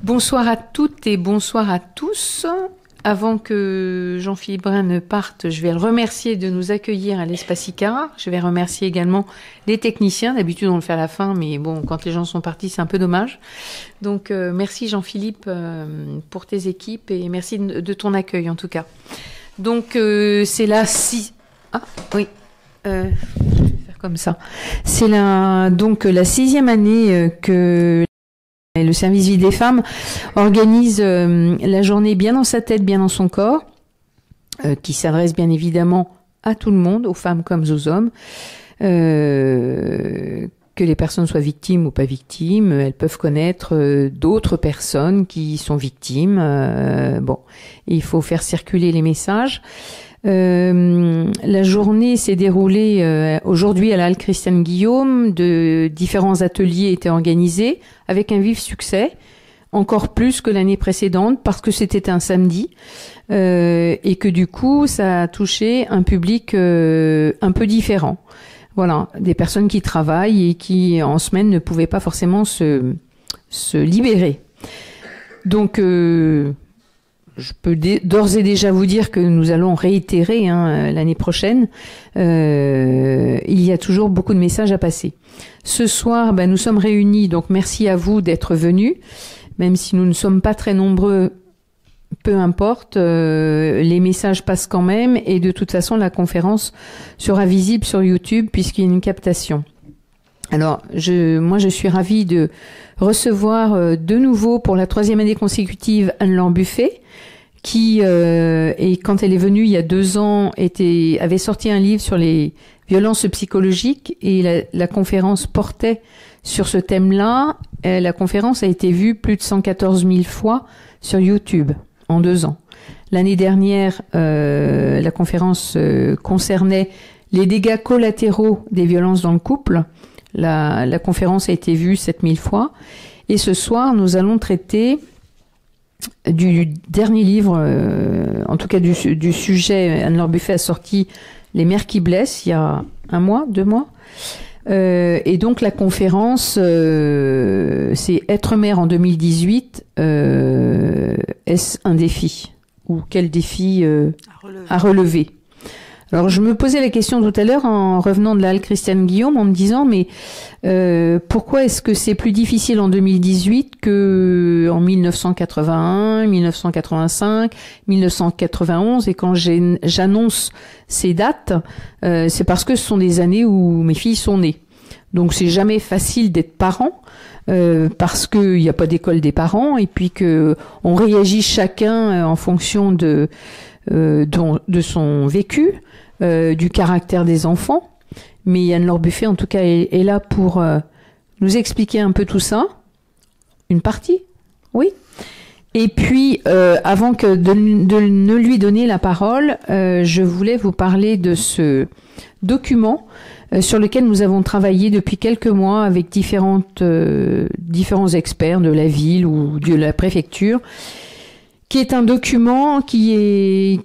Bonsoir à toutes et bonsoir à tous. Avant que Jean-Philippe Brun ne parte, je vais le remercier de nous accueillir à l'Espace Icara. Je vais remercier également les techniciens. D'habitude, on le fait à la fin, mais bon, quand les gens sont partis, c'est un peu dommage. Donc, merci Jean-Philippe pour tes équipes et merci de ton accueil en tout cas. Donc, c'est la Ah, oui. Je vais faire comme ça. C'est donc la 6e année que le service vie des femmes organise la journée bien dans sa tête, bien dans son corps, qui s'adresse bien évidemment à tout le monde, aux femmes comme aux hommes, que les personnes soient victimes ou pas victimes. Elles peuvent connaître d'autres personnes qui sont victimes. Bon, il faut faire circuler les messages. La journée s'est déroulée aujourd'hui à la Halle Christiane Guillaume. De différents ateliers étaient organisés avec un vif succès, encore plus que l'année précédente parce que c'était un samedi et que du coup ça a touché un public un peu différent. Voilà, des personnes qui travaillent et qui en semaine ne pouvaient pas forcément se libérer. Donc je peux d'ores et déjà vous dire que nous allons réitérer l'année prochaine. Il y a toujours beaucoup de messages à passer. Ce soir, nous sommes réunis, donc merci à vous d'être venus. Même si nous ne sommes pas très nombreux, peu importe, les messages passent quand même. Et de toute façon, la conférence sera visible sur YouTube puisqu'il y a une captation. Alors, moi, je suis ravie de recevoir de nouveau pour la 3e année consécutive Anne-Laure Buffet, qui, et quand elle est venue il y a 2 ans, avait sorti un livre sur les violences psychologiques et la conférence portait sur ce thème-là. La conférence a été vue plus de 114 000 fois sur YouTube en 2 ans. L'année dernière, la conférence concernait les dégâts collatéraux des violences dans le couple. La conférence a été vue 7000 fois. Et ce soir, nous allons traiter du dernier livre, en tout cas du sujet. Anne-Laure Buffet a sorti Les mères qui blessent il y a 1 mois, 2 mois. Et donc la conférence, c'est Être mère en 2018, est-ce un défi? Ou quel défi à relever? Alors je me posais la question tout à l'heure en revenant de la Halle Christiane Guillaume en me disant mais pourquoi est-ce que c'est plus difficile en 2018 que en 1981, 1985, 1991 et quand j'annonce ces dates, c'est parce que ce sont des années où mes filles sont nées. Donc c'est jamais facile d'être parent. Parce qu'il n'y a pas d'école des parents et puis que on réagit chacun en fonction de son vécu, du caractère des enfants. Mais Anne-Laure Buffet, en tout cas, est là pour nous expliquer un peu tout ça. Une partie, oui. Et puis, avant de ne lui donner la parole, je voulais vous parler de ce document sur lequel nous avons travaillé depuis quelques mois avec différents experts de la ville ou de la préfecture, qui est un document qui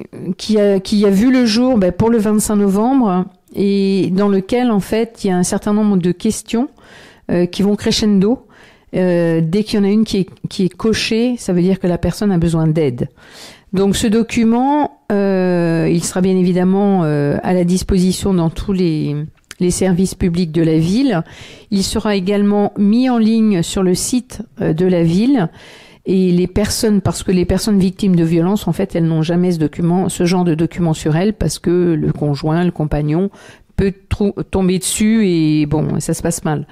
a vu le jour pour le 25 novembre et dans lequel en fait il y a un certain nombre de questions qui vont crescendo. Dès qu'il y en a une qui est cochée, ça veut dire que la personne a besoin d'aide. Donc ce document, il sera bien évidemment à la disposition dans tous les services publics de la ville. Il sera également mis en ligne sur le site de la ville. Et les personnes, parce que les personnes victimes de violences, en fait, elles n'ont jamais ce genre de document sur elles parce que le conjoint, le compagnon peut tomber dessus et bon, ça se passe mal.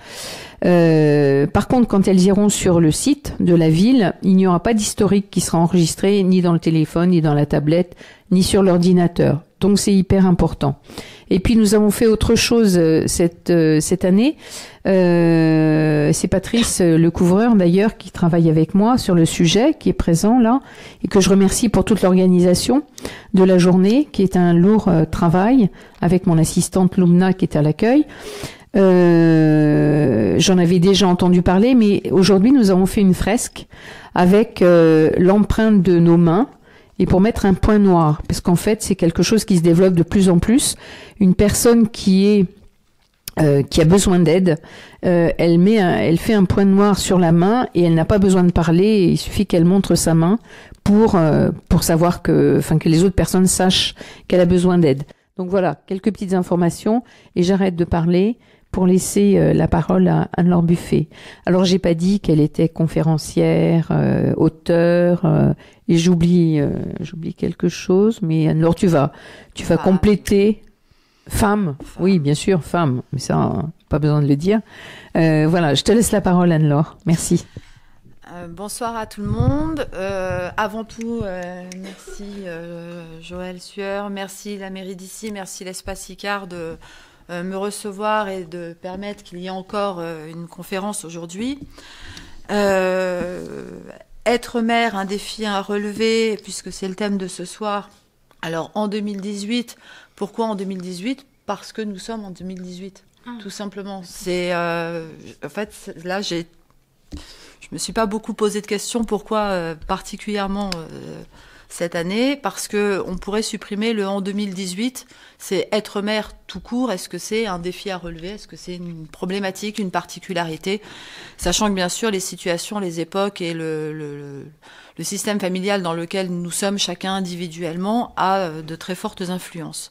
Par contre, quand elles iront sur le site de la ville, il n'y aura pas d'historique qui sera enregistré ni dans le téléphone, ni dans la tablette, ni sur l'ordinateur. Donc c'est hyper important. Et puis nous avons fait autre chose cette année. C'est Patrice, le couvreur d'ailleurs, qui travaille avec moi sur le sujet, qui est présent là, et que je remercie pour toute l'organisation de la journée, qui est un lourd travail, avec mon assistante Lumna qui est à l'accueil. J'en avais déjà entendu parler, mais aujourd'hui nous avons fait une fresque avec l'empreinte de nos mains, et pour mettre un point noir, parce qu'en fait c'est quelque chose qui se développe de plus en plus. Une personne qui est qui a besoin d'aide, elle fait un point noir sur la main et elle n'a pas besoin de parler. Il suffit qu'elle montre sa main pour savoir que les autres personnes sachent qu'elle a besoin d'aide. Donc voilà, quelques petites informations et j'arrête de parler pour laisser la parole à Anne-Laure Buffet. Alors j'ai pas dit qu'elle était conférencière, auteure et j'oublie quelque chose, mais Anne-Laure tu vas compléter. Femme, oui, bien sûr, femme, mais ça, pas besoin de le dire. Voilà, je te laisse la parole, Anne-Laure. Merci. Bonsoir à tout le monde. Avant tout, merci Joël Sueur, merci la mairie d'ici, merci l'Espace Icare de me recevoir et de permettre qu'il y ait encore une conférence aujourd'hui. Être mère, un défi à relever, puisque c'est le thème de ce soir. Alors en 2018, pourquoi en 2018 ? Parce que nous sommes en 2018, tout simplement. En fait, là, je me suis pas beaucoup posé de questions. Pourquoi particulièrement cette année ? Parce que on pourrait supprimer le en 2018. C'est être mère tout court. Est-ce que c'est un défi à relever ? Est-ce que c'est une problématique, une particularité ? Sachant que bien sûr les situations, les époques et le système familial dans lequel nous sommes chacun individuellement a de très fortes influences.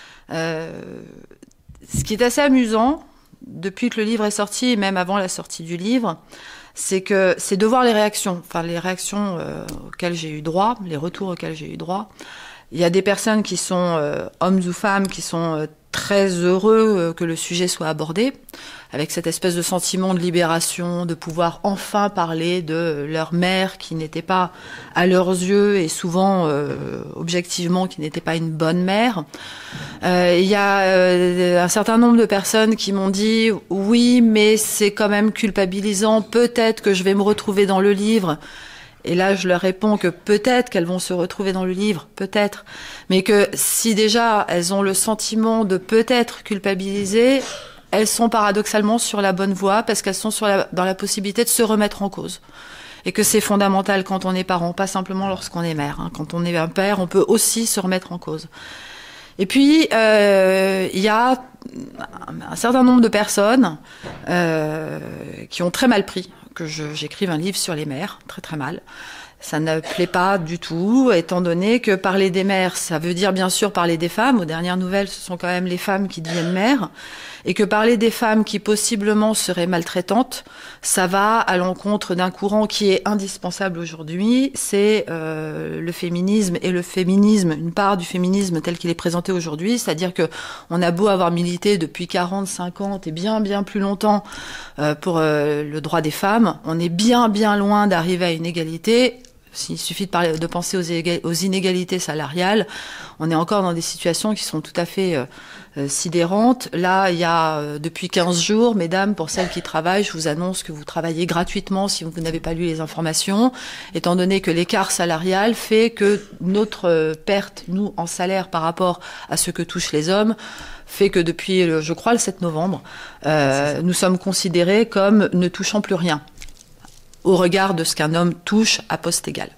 Ce qui est assez amusant, depuis que le livre est sorti, et même avant la sortie du livre, c'est de voir les réactions, auxquelles j'ai eu droit, les retours auxquels j'ai eu droit. Il y a des personnes qui sont hommes ou femmes qui sont très heureux que le sujet soit abordé, avec cette espèce de sentiment de libération, de pouvoir enfin parler de leur mère qui n'était pas à leurs yeux et souvent objectivement qui n'était pas une bonne mère. Il y a un certain nombre de personnes qui m'ont dit oui, mais c'est quand même culpabilisant, peut-être que je vais me retrouver dans le livre. Et là, je leur réponds que peut-être qu'elles vont se retrouver dans le livre, peut-être. Mais que si déjà elles ont le sentiment de peut-être culpabiliser, elles sont paradoxalement sur la bonne voie parce qu'elles sont dans la possibilité de se remettre en cause. Et que c'est fondamental quand on est parent, pas simplement lorsqu'on est mère. Quand on est un père, on peut aussi se remettre en cause. Et puis, il y a un certain nombre de personnes qui ont très mal pris que j'écrive un livre sur les mères, très très mal. Ça ne plaît pas du tout, étant donné que parler des mères, ça veut dire bien sûr parler des femmes. Aux dernières nouvelles, ce sont quand même les femmes qui deviennent mères. Et que parler des femmes qui possiblement seraient maltraitantes, ça va à l'encontre d'un courant qui est indispensable aujourd'hui, c'est le féminisme et le féminisme, une part du féminisme tel qu'il est présenté aujourd'hui, c'est-à-dire que on a beau avoir milité depuis 40, 50 et bien plus longtemps pour le droit des femmes, on est bien loin d'arriver à une égalité. S'il suffit de penser aux inégalités salariales, on est encore dans des situations qui sont tout à fait sidérantes. Là, il y a depuis 15 jours, mesdames, pour celles qui travaillent, je vous annonce que vous travaillez gratuitement si vous n'avez pas lu les informations, étant donné que l'écart salarial fait que notre perte, nous, en salaire par rapport à ce que touchent les hommes, fait que depuis, je crois, le 7 novembre, nous sommes considérés comme ne touchant plus rien au regard de ce qu'un homme touche à poste égal.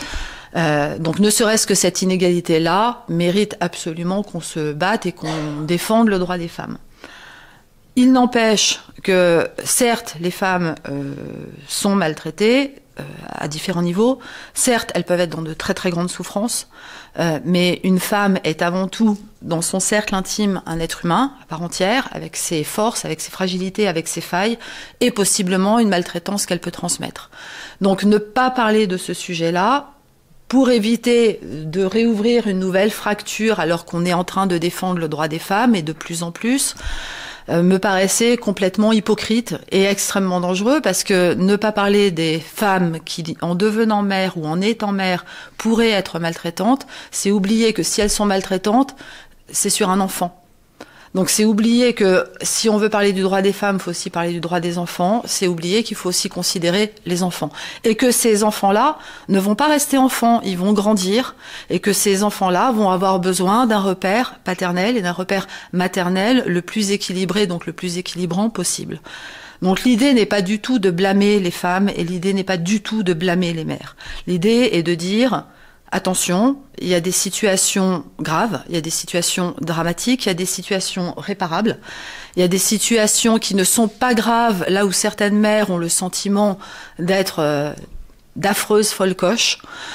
Donc ne serait-ce que cette inégalité-là mérite absolument qu'on se batte et qu'on défende le droit des femmes. Il n'empêche que, certes, les femmes sont maltraitées à différents niveaux. Certes, elles peuvent être dans de très très grandes souffrances, mais une femme est avant tout, dans son cercle intime, un être humain à part entière, avec ses forces, avec ses fragilités, avec ses failles, et possiblement une maltraitance qu'elle peut transmettre. Donc ne pas parler de ce sujet-là, pour éviter de réouvrir une nouvelle fracture alors qu'on est en train de défendre le droit des femmes, et de plus en plus, me paraissait complètement hypocrite et extrêmement dangereux, parce que ne pas parler des femmes qui, en devenant mère ou en étant mère, pourraient être maltraitantes, c'est oublier que si elles sont maltraitantes, c'est sur un enfant. Donc c'est oublier que si on veut parler du droit des femmes, il faut aussi parler du droit des enfants. C'est oublier qu'il faut aussi considérer les enfants. Et que ces enfants-là ne vont pas rester enfants, ils vont grandir. Et que ces enfants-là vont avoir besoin d'un repère paternel et d'un repère maternel le plus équilibré, donc le plus équilibrant possible. Donc l'idée n'est pas du tout de blâmer les femmes et l'idée n'est pas du tout de blâmer les mères. L'idée est de dire, Attention, il y a des situations graves, il y a des situations dramatiques, il y a des situations réparables, il y a des situations qui ne sont pas graves, là où certaines mères ont le sentiment d'être d'affreuses folcoches.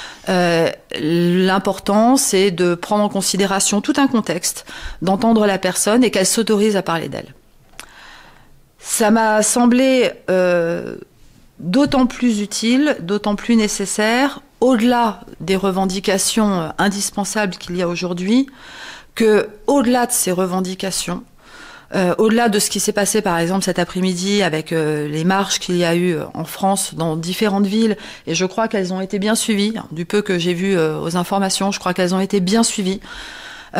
L'important, c'est de prendre en considération tout un contexte, d'entendre la personne et qu'elle s'autorise à parler d'elle. Ça m'a semblé d'autant plus utile, d'autant plus nécessaire, au-delà des revendications indispensables qu'il y a aujourd'hui, que au-delà de ces revendications, au-delà de ce qui s'est passé par exemple cet après-midi avec les marches qu'il y a eu en France dans différentes villes, et je crois qu'elles ont été bien suivies, du peu que j'ai vu aux informations, je crois qu'elles ont été bien suivies. Il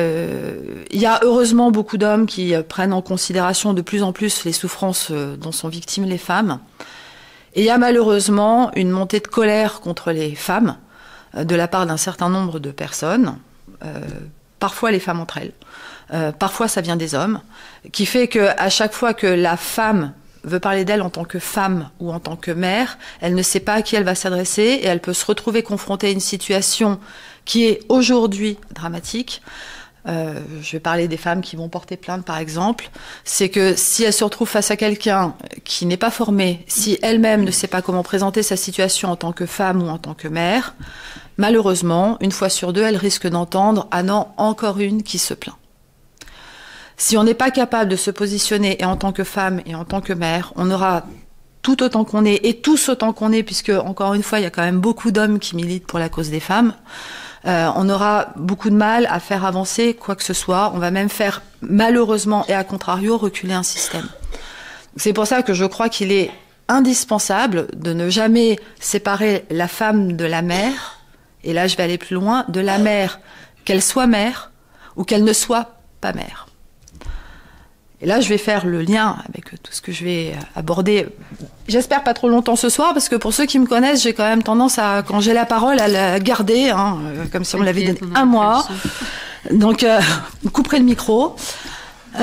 y a heureusement beaucoup d'hommes qui prennent en considération de plus en plus les souffrances dont sont victimes les femmes. Et il y a malheureusement une montée de colère contre les femmes de la part d'un certain nombre de personnes, parfois les femmes entre elles, parfois ça vient des hommes, qui fait qu'à chaque fois que la femme veut parler d'elle en tant que femme ou en tant que mère, elle ne sait pas à qui elle va s'adresser et elle peut se retrouver confrontée à une situation qui est aujourd'hui dramatique. Je vais parler des femmes qui vont porter plainte par exemple, c'est que si elle se retrouve face à quelqu'un qui n'est pas formé, si elle-même ne sait pas comment présenter sa situation en tant que femme ou en tant que mère, malheureusement, une fois sur deux, elle risque d'entendre « Ah non, encore une qui se plaint ». Si on n'est pas capable de se positionner et en tant que femme et en tant que mère, on aura tout autant qu'on est et tous autant qu'on est, puisque encore une fois, il y a quand même beaucoup d'hommes qui militent pour la cause des femmes, on aura beaucoup de mal à faire avancer quoi que ce soit. On va même faire, malheureusement et à contrario, reculer un système. C'est pour ça que je crois qu'il est indispensable de ne jamais séparer la femme de la mère, et là je vais aller plus loin, de la mère, qu'elle soit mère ou qu'elle ne soit pas mère. Et là, je vais faire le lien avec tout ce que je vais aborder. J'espère pas trop longtemps ce soir, parce que pour ceux qui me connaissent, j'ai quand même tendance à, quand j'ai la parole, à la garder, comme si on me l'avait donné un mois. Donc, vous couperez le micro. On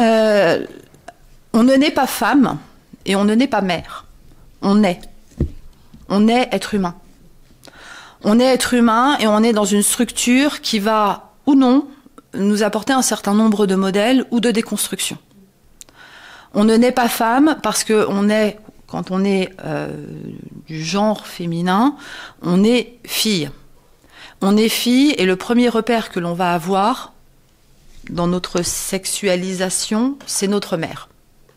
ne naît pas femme et on ne naît pas mère. On est. On est être humain. On est être humain et on est dans une structure qui va, ou non, nous apporter un certain nombre de modèles ou de déconstructions. On ne naît pas femme parce que on est, quand on est du genre féminin, on est fille. On est fille et le premier repère que l'on va avoir dans notre sexualisation, c'est notre mère.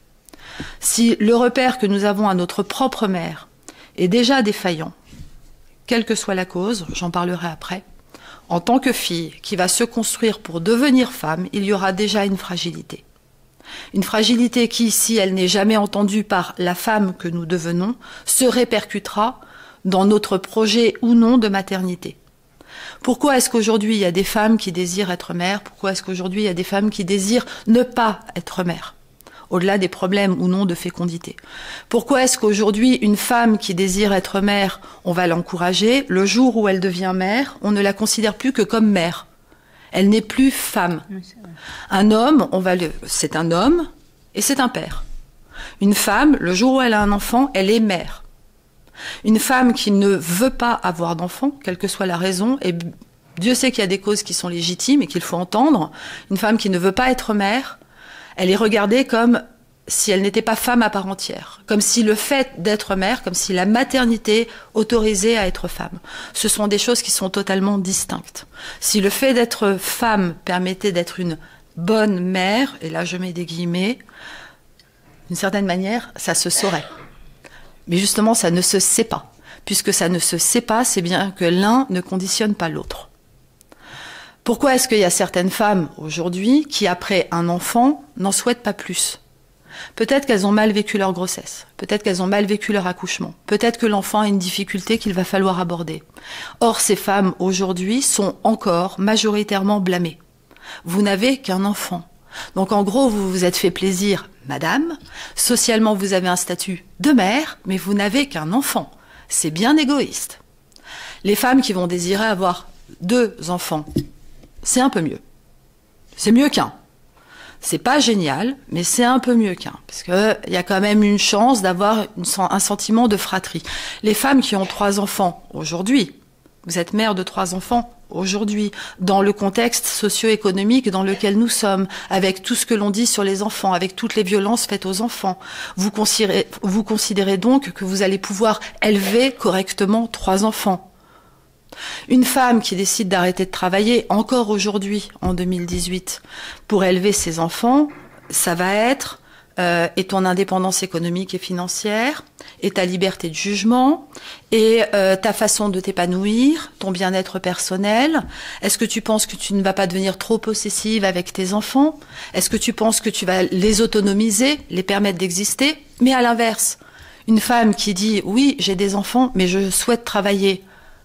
Si le repère que nous avons à notre propre mère est déjà défaillant, quelle que soit la cause, j'en parlerai après, en tant que fille qui va se construire pour devenir femme, il y aura déjà une fragilité. Une fragilité qui, si elle n'est jamais entendue par la femme que nous devenons, se répercutera dans notre projet ou non de maternité. Pourquoi est-ce qu'aujourd'hui il y a des femmes qui désirent être mères? Pourquoi est-ce qu'aujourd'hui il y a des femmes qui désirent ne pas être mères, au-delà des problèmes ou non de fécondité? Pourquoi est-ce qu'aujourd'hui une femme qui désire être mère, on va l'encourager, le jour où elle devient mère, on ne la considère plus que comme mère? Elle n'est plus femme. Oui, un homme, c'est un homme et c'est un père. Une femme, le jour où elle a un enfant, elle est mère. Une femme qui ne veut pas avoir d'enfant, quelle que soit la raison, et Dieu sait qu'il y a des causes qui sont légitimes et qu'il faut entendre, une femme qui ne veut pas être mère, elle est regardée comme si elle n'était pas femme à part entière, comme si le fait d'être mère, comme si la maternité autorisait à être femme. Ce sont des choses qui sont totalement distinctes. Si le fait d'être femme permettait d'être une bonne mère, et là je mets des guillemets, d'une certaine manière, ça se saurait. Mais justement, ça ne se sait pas. Puisque ça ne se sait pas, c'est bien que l'un ne conditionne pas l'autre. Pourquoi est-ce qu'il y a certaines femmes aujourd'hui qui, après un enfant, n'en souhaitent pas plus ? Peut-être qu'elles ont mal vécu leur grossesse, peut-être qu'elles ont mal vécu leur accouchement, peut-être que l'enfant a une difficulté qu'il va falloir aborder. Or, ces femmes, aujourd'hui, sont encore majoritairement blâmées. Vous n'avez qu'un enfant. Donc, en gros, vous vous êtes fait plaisir, madame. Socialement, vous avez un statut de mère, mais vous n'avez qu'un enfant. C'est bien égoïste. Les femmes qui vont désirer avoir 2 enfants, c'est un peu mieux. C'est mieux qu'un. C'est pas génial, mais c'est un peu mieux qu'un. Parce qu'il y a quand même une chance d'avoir un sentiment de fratrie. Les femmes qui ont 3 enfants aujourd'hui, Vous êtes mère de 3 enfants aujourd'hui, dans le contexte socio-économique dans lequel nous sommes, avec tout ce que l'on dit sur les enfants, avec toutes les violences faites aux enfants. Vous considérez donc que vous allez pouvoir élever correctement 3 enfants. Une femme qui décide d'arrêter de travailler, encore aujourd'hui, en 2018, pour élever ses enfants, ça va être et ton indépendance économique et financière, et ta liberté de jugement, et ta façon de t'épanouir, ton bien-être personnel. Est-ce que tu penses que tu ne vas pas devenir trop possessive avec tes enfants? Est-ce que tu penses que tu vas les autonomiser, les permettre d'exister? Mais à l'inverse, une femme qui dit « Oui, j'ai des enfants, mais je souhaite travailler ».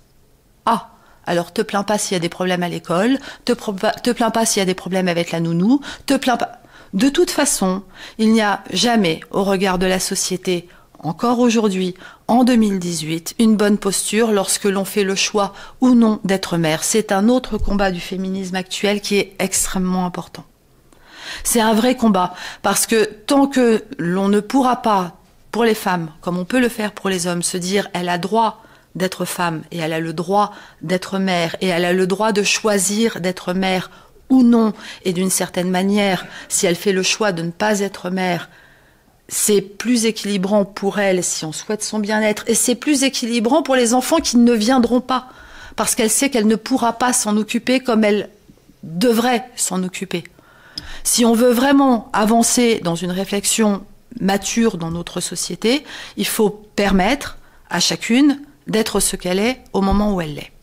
Ah, alors te plains pas s'il y a des problèmes à l'école, te plains pas s'il y a des problèmes avec la nounou, te plains pas... De toute façon, il n'y a jamais, au regard de la société, encore aujourd'hui, en 2018, une bonne posture lorsque l'on fait le choix ou non d'être mère. C'est un autre combat du féminisme actuel qui est extrêmement important. C'est un vrai combat, parce que tant que l'on ne pourra pas, pour les femmes, comme on peut le faire pour les hommes, se dire « elle a droit d'être femme et elle a le droit d'être mère et elle a le droit de choisir d'être mère », ou non, et d'une certaine manière, si elle fait le choix de ne pas être mère, c'est plus équilibrant pour elle si on souhaite son bien-être, et c'est plus équilibrant pour les enfants qui ne viendront pas, parce qu'elle sait qu'elle ne pourra pas s'en occuper comme elle devrait s'en occuper. Si on veut vraiment avancer dans une réflexion mature dans notre société, il faut permettre à chacune d'être ce qu'elle est au moment où elle l'est.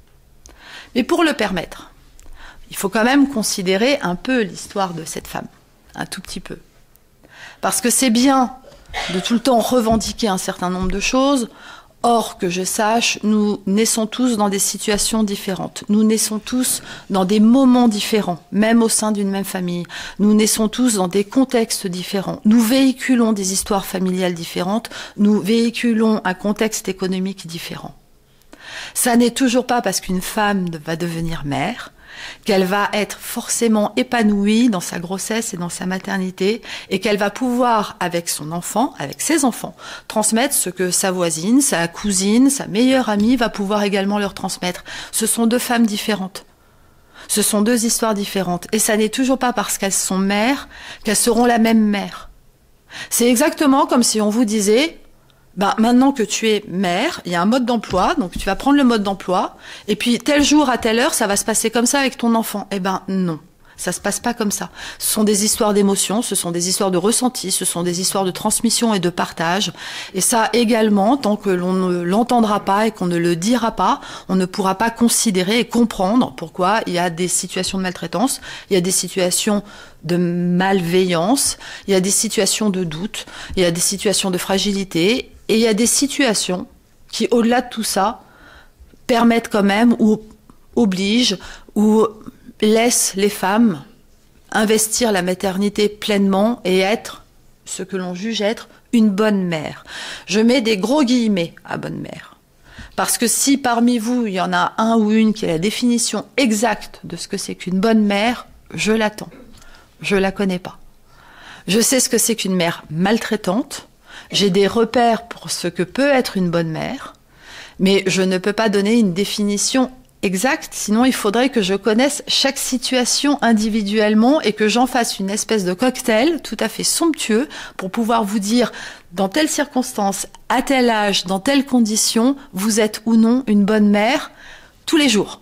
Mais pour le permettre, il faut quand même considérer un peu l'histoire de cette femme, un tout petit peu. Parce que c'est bien de tout le temps revendiquer un certain nombre de choses, or que je sache, nous naissons tous dans des situations différentes, nous naissons tous dans des moments différents, même au sein d'une même famille, nous naissons tous dans des contextes différents, nous véhiculons des histoires familiales différentes, nous véhiculons un contexte économique différent. Ça n'est toujours pas parce qu'une femme va devenir mère qu'elle va être forcément épanouie dans sa grossesse et dans sa maternité et qu'elle va pouvoir, avec son enfant, avec ses enfants, transmettre ce que sa voisine, sa cousine, sa meilleure amie va pouvoir également leur transmettre. Ce sont 2 femmes différentes. Ce sont 2 histoires différentes. Et ça n'est toujours pas parce qu'elles sont mères qu'elles seront la même mère. C'est exactement comme si on vous disait... maintenant que tu es mère, il y a un mode d'emploi, donc tu vas prendre le mode d'emploi, et puis tel jour à telle heure, ça va se passer comme ça avec ton enfant. Eh ben non, ça se passe pas comme ça. Ce sont des histoires d'émotions, ce sont des histoires de ressenti, ce sont des histoires de transmission et de partage. Et ça également, tant que l'on ne l'entendra pas et qu'on ne le dira pas, on ne pourra pas considérer et comprendre pourquoi il y a des situations de maltraitance, il y a des situations de malveillance, il y a des situations de doute, il y a des situations de fragilité, et il y a des situations qui, au-delà de tout ça, permettent quand même ou obligent ou laissent les femmes investir la maternité pleinement et être ce que l'on juge être une bonne mère. Je mets des gros guillemets à bonne mère. Parce que si parmi vous, il y en a un ou une qui a la définition exacte de ce que c'est qu'une bonne mère, je l'attends. Je la connais pas. Je sais ce que c'est qu'une mère maltraitante. J'ai des repères pour ce que peut être une bonne mère, mais je ne peux pas donner une définition exacte, sinon il faudrait que je connaisse chaque situation individuellement et que j'en fasse une espèce de cocktail tout à fait somptueux pour pouvoir vous dire, dans telle circonstance, à tel âge, dans telles conditions, vous êtes ou non une bonne mère tous les jours.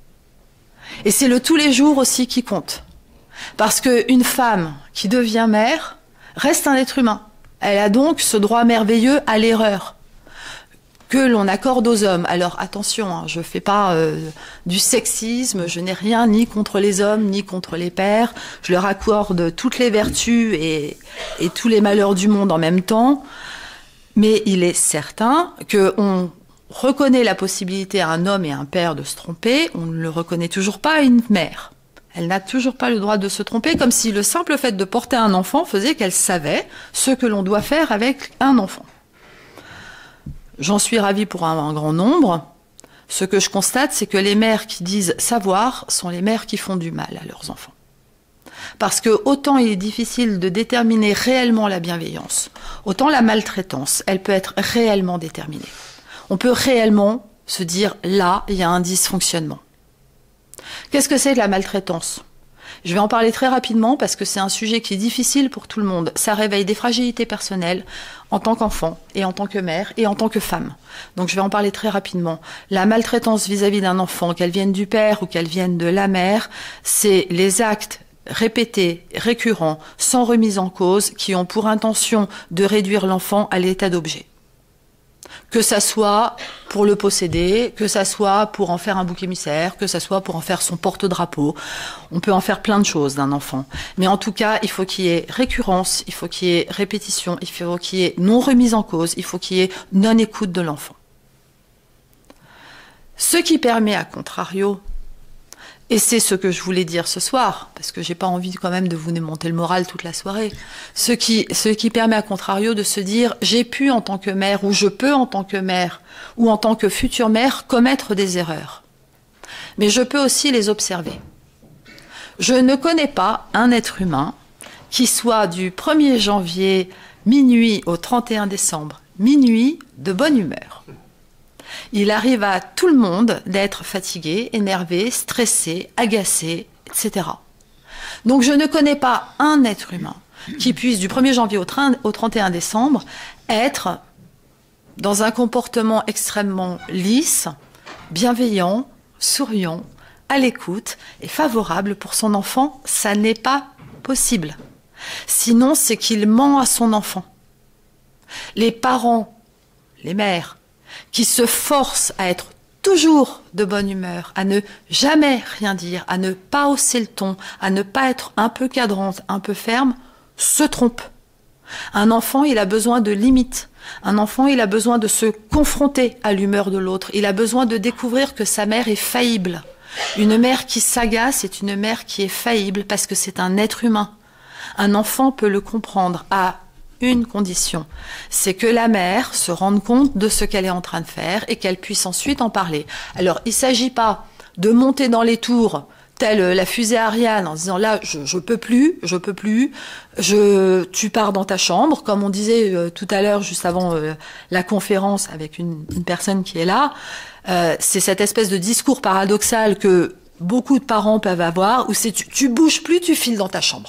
Et c'est le tous les jours aussi qui compte. Parce qu'une femme qui devient mère reste un être humain. Elle a donc ce droit merveilleux à l'erreur que l'on accorde aux hommes. Alors attention, je ne fais pas du sexisme, je n'ai rien ni contre les hommes ni contre les pères. Je leur accorde toutes les vertus et tous les malheurs du monde en même temps. Mais il est certain qu'on reconnaît la possibilité à un homme et à un père de se tromper, on ne le reconnaît toujours pas à une mère. Elle n'a toujours pas le droit de se tromper, comme si le simple fait de porter un enfant faisait qu'elle savait ce que l'on doit faire avec un enfant. J'en suis ravie pour un grand nombre. Ce que je constate, c'est que les mères qui disent savoir sont les mères qui font du mal à leurs enfants. Parce que autant il est difficile de déterminer réellement la bienveillance, autant la maltraitance, elle peut être réellement déterminée. On peut réellement Se dire, là, il y a un dysfonctionnement. Qu'est-ce que c'est que la maltraitance ? Je vais en parler très rapidement parce que c'est un sujet qui est difficile pour tout le monde. Ça réveille des fragilités personnelles en tant qu'enfant et en tant que mère et en tant que femme. Donc je vais en parler très rapidement. La maltraitance vis-à-vis d'un enfant, qu'elle vienne du père ou qu'elle vienne de la mère, c'est les actes répétés, récurrents, sans remise en cause, qui ont pour intention de réduire l'enfant à l'état d'objet. Que ça soit pour le posséder, que ça soit pour en faire un bouc émissaire, que ça soit pour en faire son porte-drapeau. On peut en faire plein de choses d'un enfant. Mais en tout cas, il faut qu'il y ait récurrence, il faut qu'il y ait répétition, il faut qu'il y ait non remise en cause, il faut qu'il y ait non-écoute de l'enfant. Ce qui permet, à contrario, et c'est ce que je voulais dire ce soir, parce que j'ai pas envie quand même de vous démonter le moral toute la soirée, ce qui permet à contrario de se dire j'ai pu en tant que mère, ou je peux en tant que mère, ou en tant que future mère, commettre des erreurs. Mais je peux aussi les observer. Je ne connais pas un être humain qui soit du 1er janvier minuit au 31 décembre minuit de bonne humeur. Il arrive à tout le monde d'être fatigué, énervé, stressé, agacé, etc. Donc je ne connais pas un être humain qui puisse, du 1er janvier au 31 décembre, être dans un comportement extrêmement lisse, bienveillant, souriant, à l'écoute et favorable pour son enfant. Ça n'est pas possible. Sinon, c'est qu'il ment à son enfant. Les parents, les mères, qui se forcent à être toujours de bonne humeur, à ne jamais rien dire, à ne pas hausser le ton, à ne pas être un peu cadrante, un peu ferme, se trompent. Un enfant, il a besoin de limites. Un enfant, il a besoin de se confronter à l'humeur de l'autre. Il a besoin de découvrir que sa mère est faillible. Une mère qui s'agace est une mère qui est faillible parce que c'est un être humain. Un enfant peut le comprendre à une condition, c'est que la mère se rende compte de ce qu'elle est en train de faire et qu'elle puisse ensuite en parler. Alors, il ne s'agit pas de monter dans les tours, telle la fusée Ariane, en disant là, je peux plus, tu pars dans ta chambre, comme on disait tout à l'heure, juste avant la conférence avec une personne qui est là. C'est cette espèce de discours paradoxal que beaucoup de parents peuvent avoir, où c'est tu bouges plus, tu files dans ta chambre.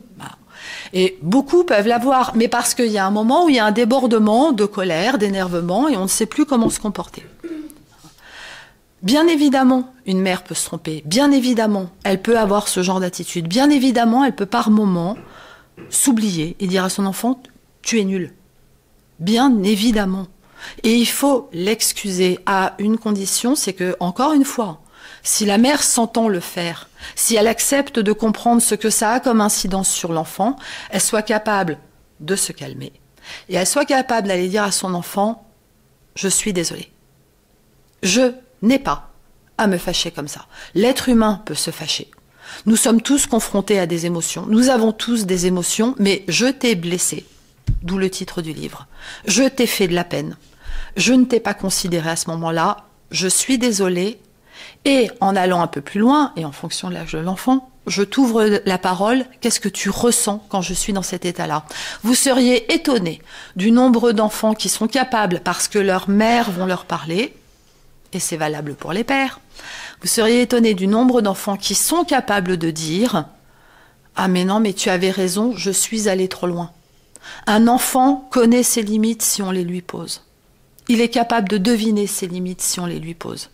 Et beaucoup peuvent l'avoir, mais parce qu'il y a un moment où il y a un débordement de colère, d'énervement, et on ne sait plus comment se comporter. Bien évidemment, une mère peut se tromper. Bien évidemment, elle peut avoir ce genre d'attitude. Bien évidemment, elle peut par moment s'oublier et dire à son enfant « tu es nul ». Bien évidemment. Et il faut l'excuser à une condition, c'est que, encore une fois, si la mère s'entend le faire, si elle accepte de comprendre ce que ça a comme incidence sur l'enfant, elle soit capable de se calmer. Et elle soit capable d'aller dire à son enfant « je suis désolée. Je n'ai pas à me fâcher comme ça. L'être humain peut se fâcher. Nous sommes tous confrontés à des émotions. Nous avons tous des émotions, mais je t'ai blessé. » D'où le titre du livre. « Je t'ai fait de la peine. Je ne t'ai pas considéré à ce moment-là. Je suis désolée. » Et en allant un peu plus loin, et en fonction de l'âge de l'enfant, je t'ouvre la parole. Qu'est-ce que tu ressens quand je suis dans cet état-là ? Vous seriez étonné du nombre d'enfants qui sont capables, parce que leurs mères vont leur parler, et c'est valable pour les pères, vous seriez étonné du nombre d'enfants qui sont capables de dire « Ah mais non, mais tu avais raison, je suis allé trop loin ». Un enfant connaît ses limites si on les lui pose. Il est capable de deviner ses limites si on les lui pose.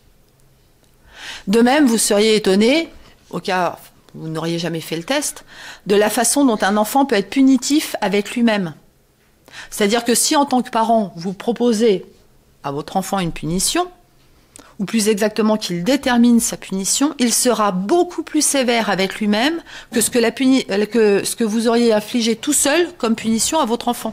De même, vous seriez étonné, au cas où vous n'auriez jamais fait le test, de la façon dont un enfant peut être punitif avec lui-même. C'est-à-dire que si, en tant que parent, vous proposez à votre enfant une punition, ou plus exactement qu'il détermine sa punition, il sera beaucoup plus sévère avec lui-même que ce que vous auriez infligé tout seul comme punition à votre enfant.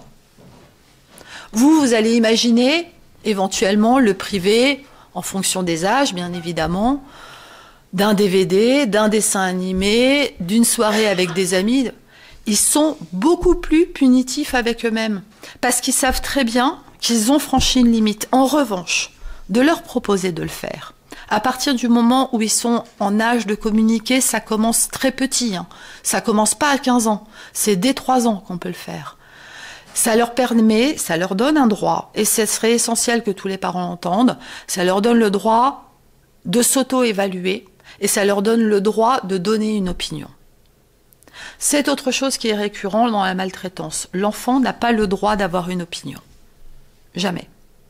Vous allez imaginer éventuellement le priver, en fonction des âges, bien évidemment, d'un DVD, d'un dessin animé, d'une soirée avec des amis. Ils sont beaucoup plus punitifs avec eux-mêmes, parce qu'ils savent très bien qu'ils ont franchi une limite. En revanche, de leur proposer de le faire, à partir du moment où ils sont en âge de communiquer, ça commence très petit. Ça commence pas à 15 ans, c'est dès 3 ans qu'on peut le faire. Ça leur permet, ça leur donne un droit, et ce serait essentiel que tous les parents l'entendent, ça leur donne le droit de s'auto-évaluer, et ça leur donne le droit de donner une opinion. C'est autre chose qui est récurrent dans la maltraitance. L'enfant n'a pas le droit d'avoir une opinion. Jamais.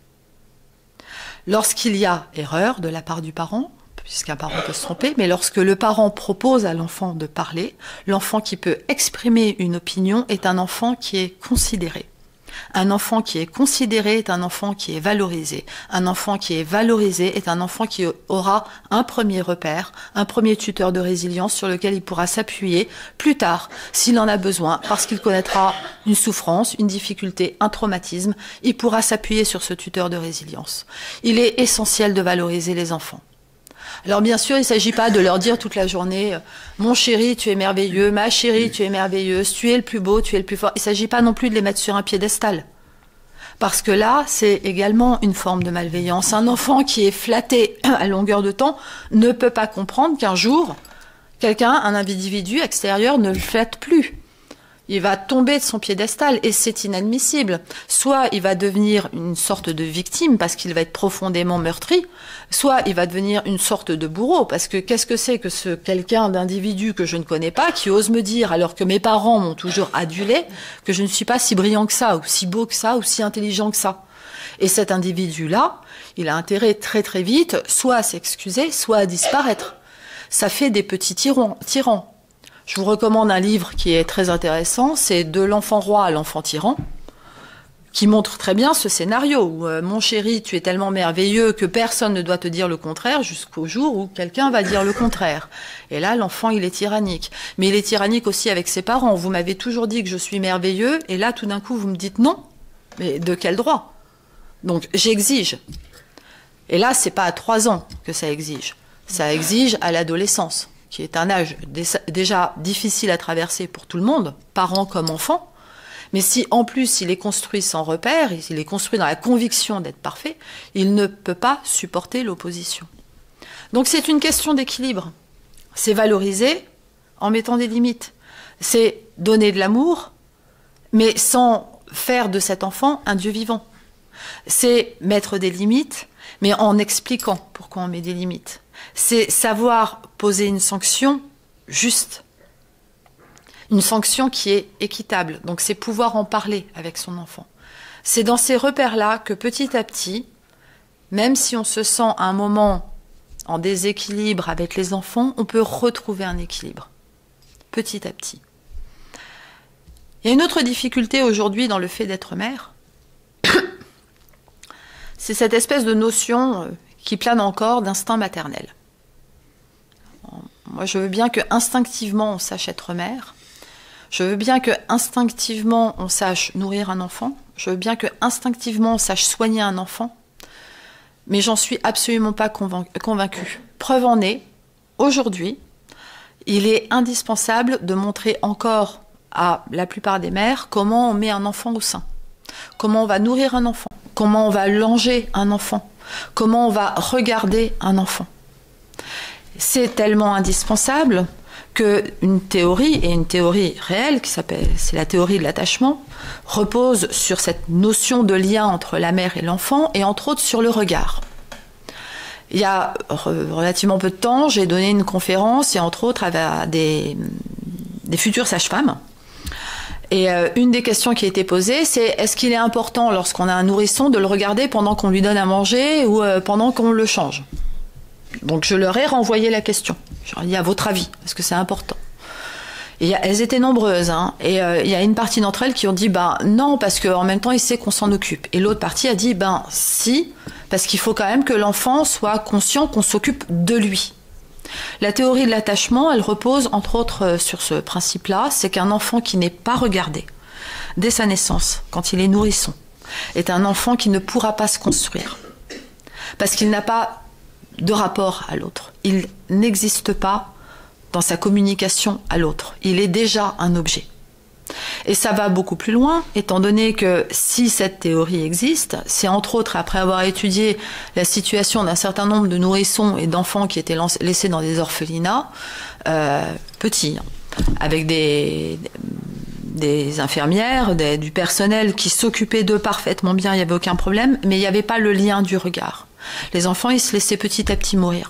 Lorsqu'il y a erreur de la part du parent, puisqu'un parent peut se tromper, mais lorsque le parent propose à l'enfant de parler, l'enfant qui peut exprimer une opinion est un enfant qui est considéré. Un enfant qui est considéré est un enfant qui est valorisé. Un enfant qui est valorisé est un enfant qui aura un premier repère, un premier tuteur de résilience sur lequel il pourra s'appuyer plus tard, s'il en a besoin, parce qu'il connaîtra une souffrance, une difficulté, un traumatisme. Il pourra s'appuyer sur ce tuteur de résilience. Il est essentiel de valoriser les enfants. Alors bien sûr, il ne s'agit pas de leur dire toute la journée « Mon chéri, tu es merveilleux, ma chérie, tu es merveilleuse, tu es le plus beau, tu es le plus fort ». Il ne s'agit pas non plus de les mettre sur un piédestal. Parce que là, c'est également une forme de malveillance. Un enfant qui est flatté à longueur de temps ne peut pas comprendre qu'un jour, un individu extérieur ne le flatte plus. Il va tomber de son piédestal et c'est inadmissible. Soit il va devenir une sorte de victime parce qu'il va être profondément meurtri, soit il va devenir une sorte de bourreau parce que qu'est-ce que c'est que ce quelqu'un d'individu que je ne connais pas qui ose me dire, alors que mes parents m'ont toujours adulé, que je ne suis pas si brillant que ça, ou si beau que ça, ou si intelligent que ça. Et cet individu-là, il a intérêt très très vite soit à s'excuser, soit à disparaître. Ça fait des petits tyrans. Je vous recommande un livre qui est très intéressant, c'est De l'enfant roi à l'enfant tyran, qui montre très bien ce scénario où mon chéri, tu es tellement merveilleux que personne ne doit te dire le contraire jusqu'au jour où quelqu'un va dire le contraire. Et là, l'enfant, il est tyrannique. Mais il est tyrannique aussi avec ses parents. Vous m'avez toujours dit que je suis merveilleux, et là, tout d'un coup, vous me dites non. Mais de quel droit? Donc, j'exige. Et là, c'est pas à 3 ans que ça exige. Ça exige à l'adolescence, qui est un âge déjà difficile à traverser pour tout le monde, parents comme enfants. Mais si en plus il est construit sans repère, il est construit dans la conviction d'être parfait, il ne peut pas supporter l'opposition. Donc c'est une question d'équilibre. C'est valoriser en mettant des limites. C'est donner de l'amour, mais sans faire de cet enfant un Dieu vivant. C'est mettre des limites, mais en expliquant pourquoi on met des limites. C'est savoir poser une sanction juste. Une sanction qui est équitable. Donc c'est pouvoir en parler avec son enfant. C'est dans ces repères-là que petit à petit, même si on se sent à un moment en déséquilibre avec les enfants, on peut retrouver un équilibre. Petit à petit. Il y a une autre difficulté aujourd'hui dans le fait d'être mère. C'est cette espèce de notion qui plane encore d'instinct maternel. Moi, je veux bien que instinctivement on sache être mère. Je veux bien que instinctivement on sache nourrir un enfant. Je veux bien que instinctivement on sache soigner un enfant. Mais j'en suis absolument pas convaincue. Preuve en est, aujourd'hui, il est indispensable de montrer encore à la plupart des mères comment on met un enfant au sein. Comment on va nourrir un enfant. Comment on va langer un enfant. Comment on va regarder un enfant. C'est tellement indispensable qu'une théorie, et une théorie réelle, c'est la théorie de l'attachement, repose sur cette notion de lien entre la mère et l'enfant, et entre autres sur le regard. Il y a relativement peu de temps, j'ai donné une conférence, et entre autres à des futures sages-femmes. Et une des questions qui a été posée, c'est est-ce qu'il est important, lorsqu'on a un nourrisson, de le regarder pendant qu'on lui donne à manger ou pendant qu'on le change? Donc je leur ai renvoyé la question. Je leur ai dit, à votre avis, est-ce que c'est important? Et elles étaient nombreuses, hein, et il y a une partie d'entre elles qui ont dit non, parce qu'en même temps il sait qu'on s'en occupe. Et l'autre partie a dit si, parce qu'il faut quand même que l'enfant soit conscient qu'on s'occupe de lui. La théorie de l'attachement, elle repose entre autres sur ce principe-là, c'est qu'un enfant qui n'est pas regardé dès sa naissance, quand il est nourrisson, est un enfant qui ne pourra pas se construire. Parce qu'il n'a pas de rapport à l'autre. Il n'existe pas dans sa communication à l'autre. Il est déjà un objet. Et ça va beaucoup plus loin, étant donné que si cette théorie existe, c'est entre autres après avoir étudié la situation d'un certain nombre de nourrissons et d'enfants qui étaient laissés dans des orphelinats, petits, avec des des infirmières, du personnel qui s'occupait d'eux parfaitement bien, il n'y avait aucun problème, mais il n'y avait pas le lien du regard. Les enfants, ils se laissaient petit à petit mourir.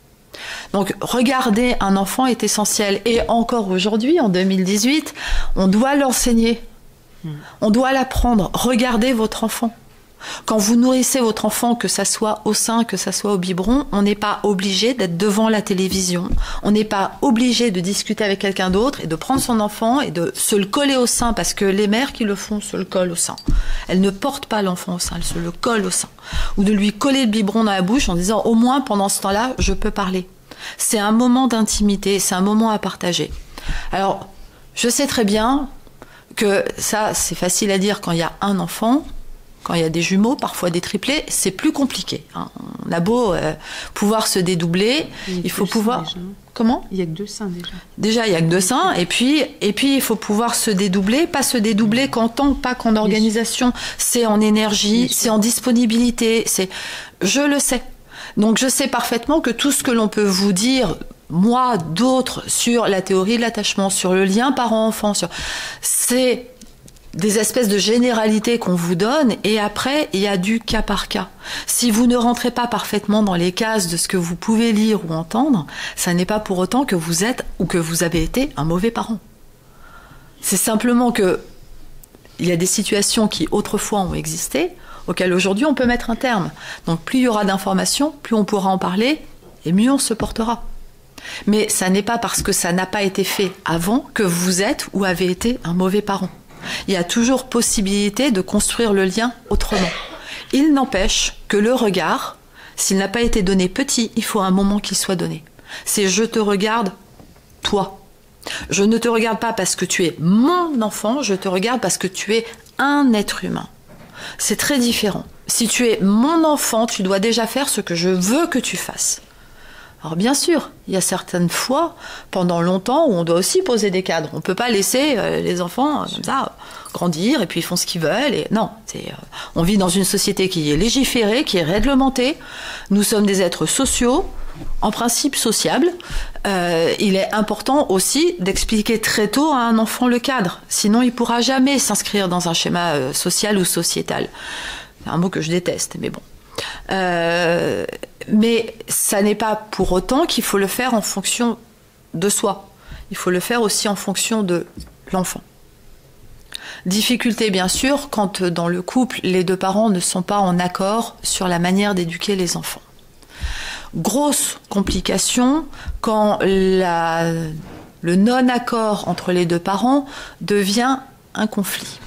Donc, regarder un enfant est essentiel. Et encore aujourd'hui, en 2018, on doit l'enseigner. On doit l'apprendre. Regardez votre enfant. Quand vous nourrissez votre enfant, que ça soit au sein, que ça soit au biberon, on n'est pas obligé d'être devant la télévision. On n'est pas obligé de discuter avec quelqu'un d'autre et de prendre son enfant et de se le coller au sein, parce que les mères qui le font se le collent au sein. Elles ne portent pas l'enfant au sein, elles se le collent au sein. Ou de lui coller le biberon dans la bouche en disant au moins pendant ce temps-là, je peux parler. C'est un moment d'intimité, c'est un moment à partager. Alors, je sais très bien que ça, c'est facile à dire quand il y a un enfant. Quand il y a des jumeaux, parfois des triplés, c'est plus compliqué. Hein. On a beau pouvoir se dédoubler, il faut pouvoir... Déjà. Comment ? Il n'y a que 2 seins déjà. Déjà, il n'y a que 2 seins. Et puis, il faut pouvoir se dédoubler. Pas se dédoubler qu'en temps, pas qu'en organisation. C'est en énergie, c'est en disponibilité. Je le sais. Donc, je sais parfaitement que tout ce que l'on peut vous dire... moi, d'autres, sur la théorie de l'attachement, sur le lien parent-enfant, c'est des espèces de généralités qu'on vous donne, et après, il y a du cas par cas. Si vous ne rentrez pas parfaitement dans les cases de ce que vous pouvez lire ou entendre, ça n'est pas pour autant que vous êtes ou que vous avez été un mauvais parent. C'est simplement que il y a des situations qui autrefois ont existé, auxquelles aujourd'hui on peut mettre un terme. Donc plus il y aura d'informations, plus on pourra en parler, et mieux on se portera. Mais ça n'est pas parce que ça n'a pas été fait avant que vous êtes ou avez été un mauvais parent. Il y a toujours possibilité de construire le lien autrement. Il n'empêche que le regard, s'il n'a pas été donné petit, il faut un moment qu'il soit donné. C'est je te regarde, toi. Je ne te regarde pas parce que tu es mon enfant, je te regarde parce que tu es un être humain. C'est très différent. Si tu es mon enfant, tu dois déjà faire ce que je veux que tu fasses. Alors bien sûr, il y a certaines fois, pendant longtemps, où on doit aussi poser des cadres. On ne peut pas laisser les enfants comme ça grandir et puis ils font ce qu'ils veulent. Et non, on vit dans une société qui est légiférée, qui est réglementée. Nous sommes des êtres sociaux, en principe sociables. Il est important aussi d'expliquer très tôt à un enfant le cadre. Sinon, il ne pourra jamais s'inscrire dans un schéma social ou sociétal. C'est un mot que je déteste, mais bon. Mais ça n'est pas pour autant qu'il faut le faire en fonction de soi. Il faut le faire aussi en fonction de l'enfant. Difficulté bien sûr quand dans le couple les 2 parents ne sont pas en accord sur la manière d'éduquer les enfants. Grosse complication quand le non-accord entre les 2 parents devient un conflit.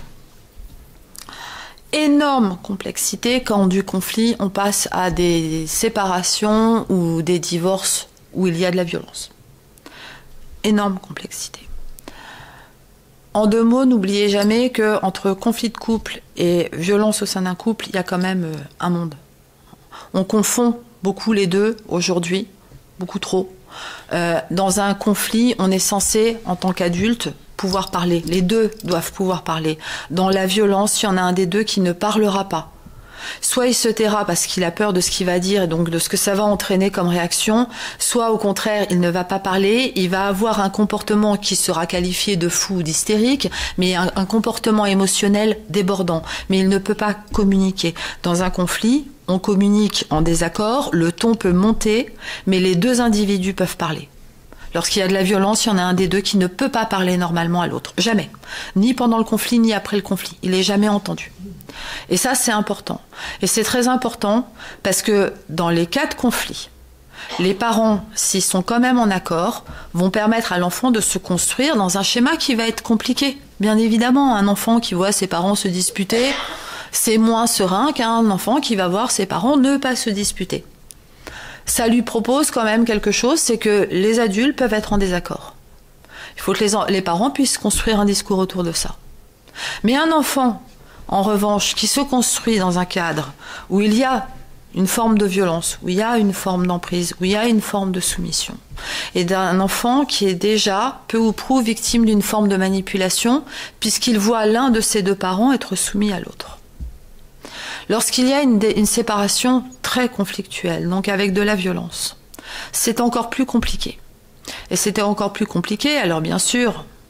Énorme complexité quand du conflit on passe à des séparations ou des divorces où il y a de la violence. Énorme complexité. En 2 mots, n'oubliez jamais qu'entre conflit de couple et violence au sein d'un couple, il y a quand même un monde. On confond beaucoup les deux aujourd'hui, beaucoup trop. Dans un conflit, on est censé, en tant qu'adulte, pouvoir parler. Les 2 doivent pouvoir parler. Dans la violence, il y en a un des 2 qui ne parlera pas. Soit il se taira parce qu'il a peur de ce qu'il va dire et donc de ce que ça va entraîner comme réaction, soit au contraire, il ne va pas parler, il va avoir un comportement qui sera qualifié de fou ou d'hystérique, mais un comportement émotionnel débordant. Mais il ne peut pas communiquer. Dans un conflit, on communique en désaccord, le ton peut monter, mais les 2 individus peuvent parler. Lorsqu'il y a de la violence, il y en a un des 2 qui ne peut pas parler normalement à l'autre. Jamais. Ni pendant le conflit, ni après le conflit. Il n'est jamais entendu. Et ça, c'est important. Et c'est très important parce que dans les cas de conflit, les parents, s'ils sont quand même en accord, vont permettre à l'enfant de se construire dans un schéma qui va être compliqué. Bien évidemment, un enfant qui voit ses parents se disputer, c'est moins serein qu'un enfant qui va voir ses parents ne pas se disputer. Ça lui propose quand même quelque chose, c'est que les adultes peuvent être en désaccord. Il faut que les parents puissent construire un discours autour de ça. Mais un enfant, en revanche, qui se construit dans un cadre où il y a une forme de violence, où il y a une forme d'emprise, où il y a une forme de soumission, et d'un enfant qui est déjà peu ou prou victime d'une forme de manipulation, puisqu'il voit l'un de ses 2 parents être soumis à l'autre. Lorsqu'il y a une séparation très conflictuelle, donc avec de la violence, c'est encore plus compliqué. Et c'était encore plus compliqué, alors bien sûr,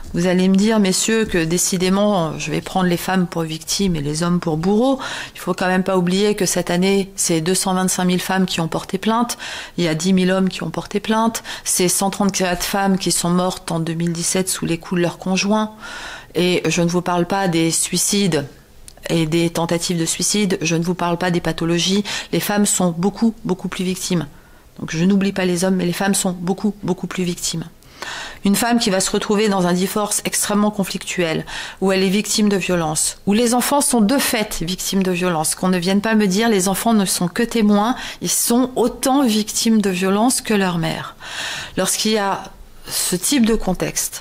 Vous allez me dire, messieurs, que décidément, je vais prendre les femmes pour victimes et les hommes pour bourreaux. Il faut quand même pas oublier que cette année, c'est 225 000 femmes qui ont porté plainte. Il y a 10 000 hommes qui ont porté plainte. C'est 134 femmes qui sont mortes en 2017 sous les coups de leurs conjoints. Et je ne vous parle pas des suicides et des tentatives de suicide. Je ne vous parle pas des pathologies. Les femmes sont beaucoup, beaucoup plus victimes. Donc je n'oublie pas les hommes, mais les femmes sont beaucoup, beaucoup plus victimes. Une femme qui va se retrouver dans un divorce extrêmement conflictuel, où elle est victime de violence, où les enfants sont de fait victimes de violence, qu'on ne vienne pas me dire les enfants ne sont que témoins, ils sont autant victimes de violence que leur mère. Lorsqu'il y a ce type de contexte,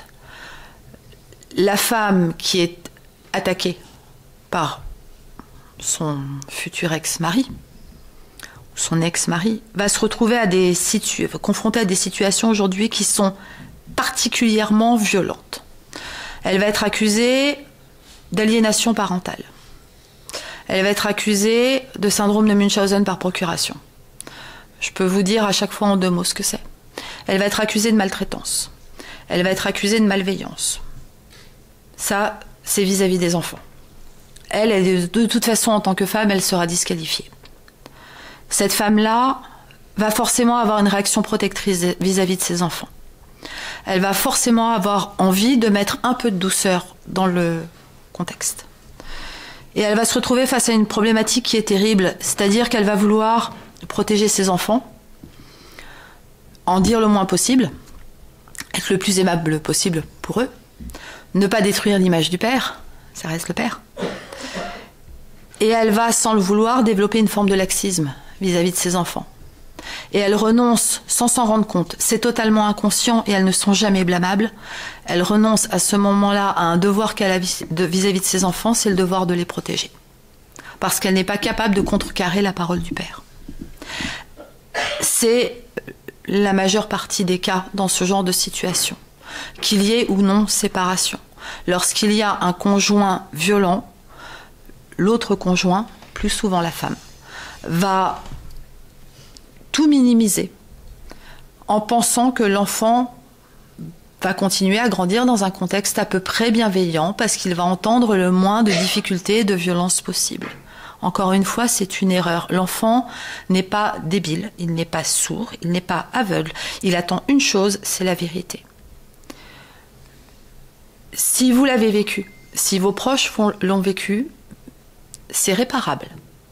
la femme qui est attaquée par son futur ex-mari, son ex-mari, va se retrouver confrontée à des situations aujourd'hui qui sont particulièrement violente. Elle va être accusée d'aliénation parentale. Elle va être accusée de syndrome de Munchausen par procuration. Je peux vous dire à chaque fois en 2 mots ce que c'est. Elle va être accusée de maltraitance. Elle va être accusée de malveillance. Ça, c'est vis-à-vis des enfants. Elle, de toute façon, en tant que femme, elle sera disqualifiée. Cette femme-là va forcément avoir une réaction protectrice vis-à-vis de ses enfants. Elle va forcément avoir envie de mettre un peu de douceur dans le contexte. Et elle va se retrouver face à une problématique qui est terrible, c'est-à-dire qu'elle va vouloir protéger ses enfants, en dire le moins possible, être le plus aimable possible pour eux, ne pas détruire l'image du père, ça reste le père. Et elle va, sans le vouloir, développer une forme de laxisme vis-à-vis de ses enfants. Et elle renonce sans s'en rendre compte. C'est totalement inconscient et elles ne sont jamais blâmables. Elle renonce à ce moment-là à un devoir qu'elle a vis-à-vis de ses enfants, c'est le devoir de les protéger. Parce qu'elle n'est pas capable de contrecarrer la parole du père. C'est la majeure partie des cas dans ce genre de situation. Qu'il y ait ou non séparation. Lorsqu'il y a un conjoint violent, l'autre conjoint, plus souvent la femme, va tout minimiser en pensant que l'enfant va continuer à grandir dans un contexte à peu près bienveillant parce qu'il va entendre le moins de difficultés et de violences possibles. Encore une fois, c'est une erreur. L'enfant n'est pas débile, il n'est pas sourd, il n'est pas aveugle. Il attend une chose, c'est la vérité. Si vous l'avez vécu, si vos proches l'ont vécu, c'est réparable.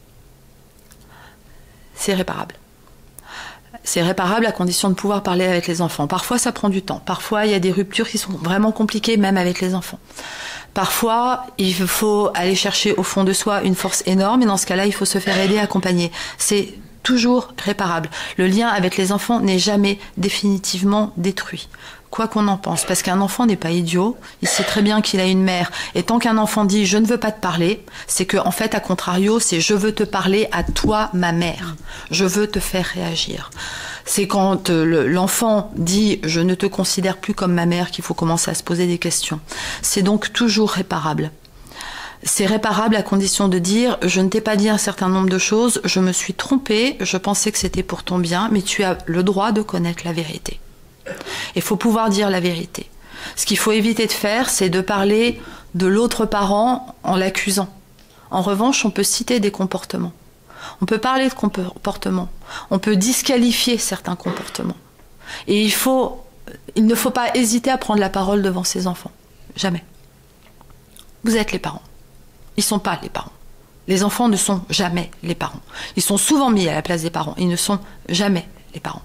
C'est réparable. C'est réparable à condition de pouvoir parler avec les enfants. Parfois, ça prend du temps. Parfois, il y a des ruptures qui sont vraiment compliquées, même avec les enfants. Parfois, il faut aller chercher au fond de soi une force énorme, et dans ce cas-là, il faut se faire aider, accompagner. C'est toujours réparable. Le lien avec les enfants n'est jamais définitivement détruit. Quoi qu'on en pense, parce qu'un enfant n'est pas idiot, il sait très bien qu'il a une mère, et tant qu'un enfant dit « je ne veux pas te parler », c'est que en fait, à contrario, c'est « je veux te parler à toi, ma mère, je veux te faire réagir ». C'est quand l'enfant dit « je ne te considère plus comme ma mère » qu'il faut commencer à se poser des questions. C'est donc toujours réparable. C'est réparable à condition de dire « je ne t'ai pas dit un certain nombre de choses, je me suis trompée, je pensais que c'était pour ton bien, mais tu as le droit de connaître la vérité ». Il faut pouvoir dire la vérité. Ce qu'il faut éviter de faire, c'est de parler de l'autre parent en l'accusant. En revanche, on peut citer des comportements. On peut parler de comportements. On peut disqualifier certains comportements. Et il ne faut pas hésiter à prendre la parole devant ses enfants. Jamais. Vous êtes les parents. Ils ne sont pas les parents. Les enfants ne sont jamais les parents. Ils sont souvent mis à la place des parents. Ils ne sont jamais les parents.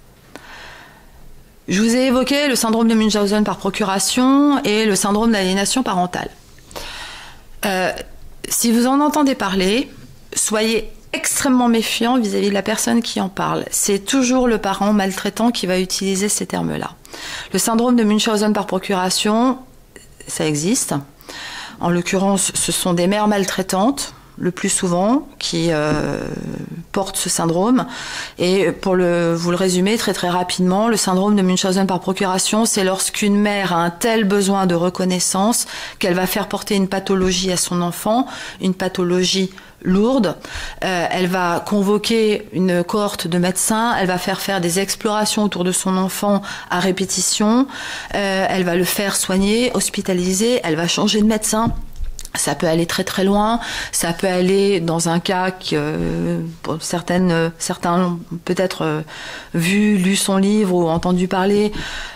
Je vous ai évoqué le syndrome de Munchausen par procuration et le syndrome d'aliénation parentale. Si vous en entendez parler, soyez extrêmement méfiant vis-à-vis de la personne qui en parle. C'est toujours le parent maltraitant qui va utiliser ces termes-là. Le syndrome de Munchausen par procuration, ça existe. En l'occurrence, ce sont des mères maltraitantes, le plus souvent, qui portent ce syndrome. Et pour vous le résumer très très rapidement, le syndrome de Munchausen par procuration, c'est lorsqu'une mère a un tel besoin de reconnaissance qu'elle va faire porter une pathologie à son enfant, une pathologie lourde. Elle va convoquer une cohorte de médecins, elle va faire des explorations autour de son enfant à répétition, elle va le faire soigner, hospitaliser, elle va changer de médecin. Ça peut aller très très loin, ça peut aller dans un cas que certains ont peut-être lu son livre ou entendu parler,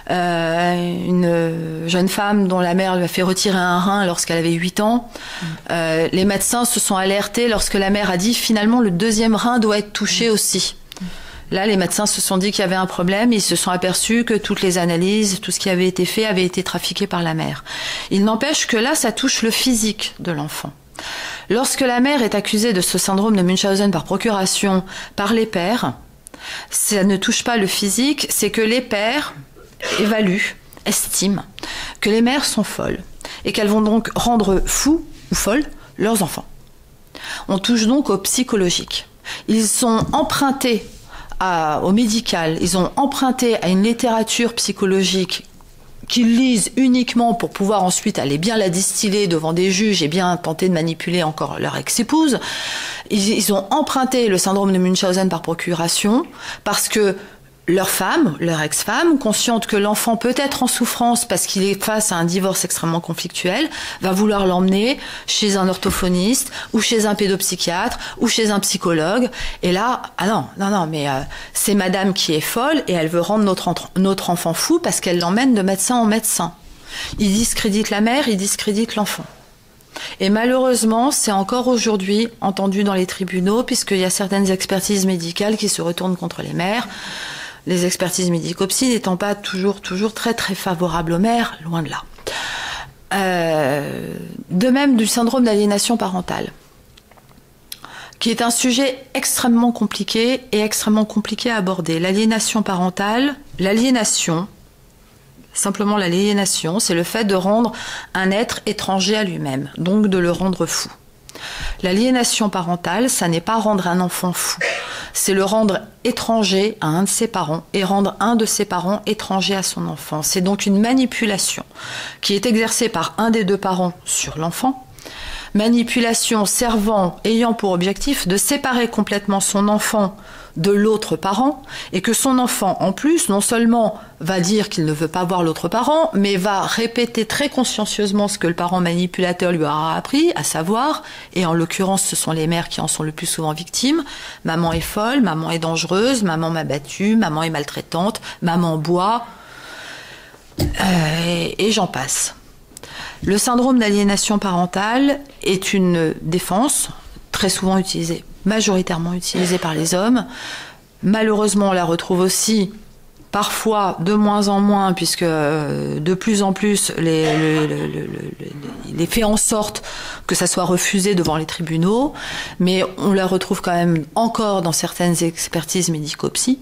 une jeune femme dont la mère lui a fait retirer un rein lorsqu'elle avait 8 ans. Les médecins se sont alertés lorsque la mère a dit finalement le deuxième rein doit être touché aussi. Là, les médecins se sont dit qu'il y avait un problème. Ils se sont aperçus que toutes les analyses, tout ce qui avait été fait avait été trafiqué par la mère. Il n'empêche que là, ça touche le physique de l'enfant. Lorsque la mère est accusée de ce syndrome de Munchausen par procuration par les pères, ça ne touche pas le physique, c'est que les pères évaluent, estiment que les mères sont folles et qu'elles vont donc rendre fous ou folles leurs enfants. On touche donc au psychologique. Ils sont empruntés au médical, ils ont emprunté à une littérature psychologique qu'ils lisent uniquement pour pouvoir ensuite aller bien la distiller devant des juges et bien tenter de manipuler encore leur ex-épouse. Ils ont emprunté le syndrome de Munchausen par procuration parce que leur femme, leur ex-femme, consciente que l'enfant peut être en souffrance parce qu'il est face à un divorce extrêmement conflictuel, va vouloir l'emmener chez un orthophoniste ou chez un pédopsychiatre ou chez un psychologue. Et là, mais c'est madame qui est folle et elle veut rendre notre enfant fou parce qu'elle l'emmène de médecin en médecin. Il discrédite la mère, il discrédite l'enfant. Et malheureusement, c'est encore aujourd'hui entendu dans les tribunaux puisqu'il y a certaines expertises médicales qui se retournent contre les mères. Les expertises médico-psy n'étant pas toujours très très favorables aux mères, loin de là. De même du syndrome d'aliénation parentale, qui est un sujet extrêmement compliqué et extrêmement compliqué à aborder. L'aliénation parentale, simplement l'aliénation, c'est le fait de rendre un être étranger à lui-même, donc de le rendre fou. L'aliénation parentale, ça n'est pas rendre un enfant fou, c'est le rendre étranger à un de ses parents et rendre un de ses parents étranger à son enfant. C'est donc une manipulation qui est exercée par un des deux parents sur l'enfant, manipulation ayant pour objectif de séparer complètement son enfant de l'autre parent et que son enfant, en plus, non seulement va dire qu'il ne veut pas voir l'autre parent, mais va répéter très consciencieusement ce que le parent manipulateur lui aura appris, à savoir, et en l'occurrence ce sont les mères qui en sont le plus souvent victimes, maman est folle, maman est dangereuse, maman m'a battue, maman est maltraitante, maman boit, et j'en passe. Le syndrome d'aliénation parentale est une défense très souvent majoritairement utilisée par les hommes. Malheureusement, on la retrouve aussi parfois de moins en moins, puisque de plus en plus il est fait en sorte que ça soit refusé devant les tribunaux, mais on la retrouve quand même encore dans certaines expertises médico-psy,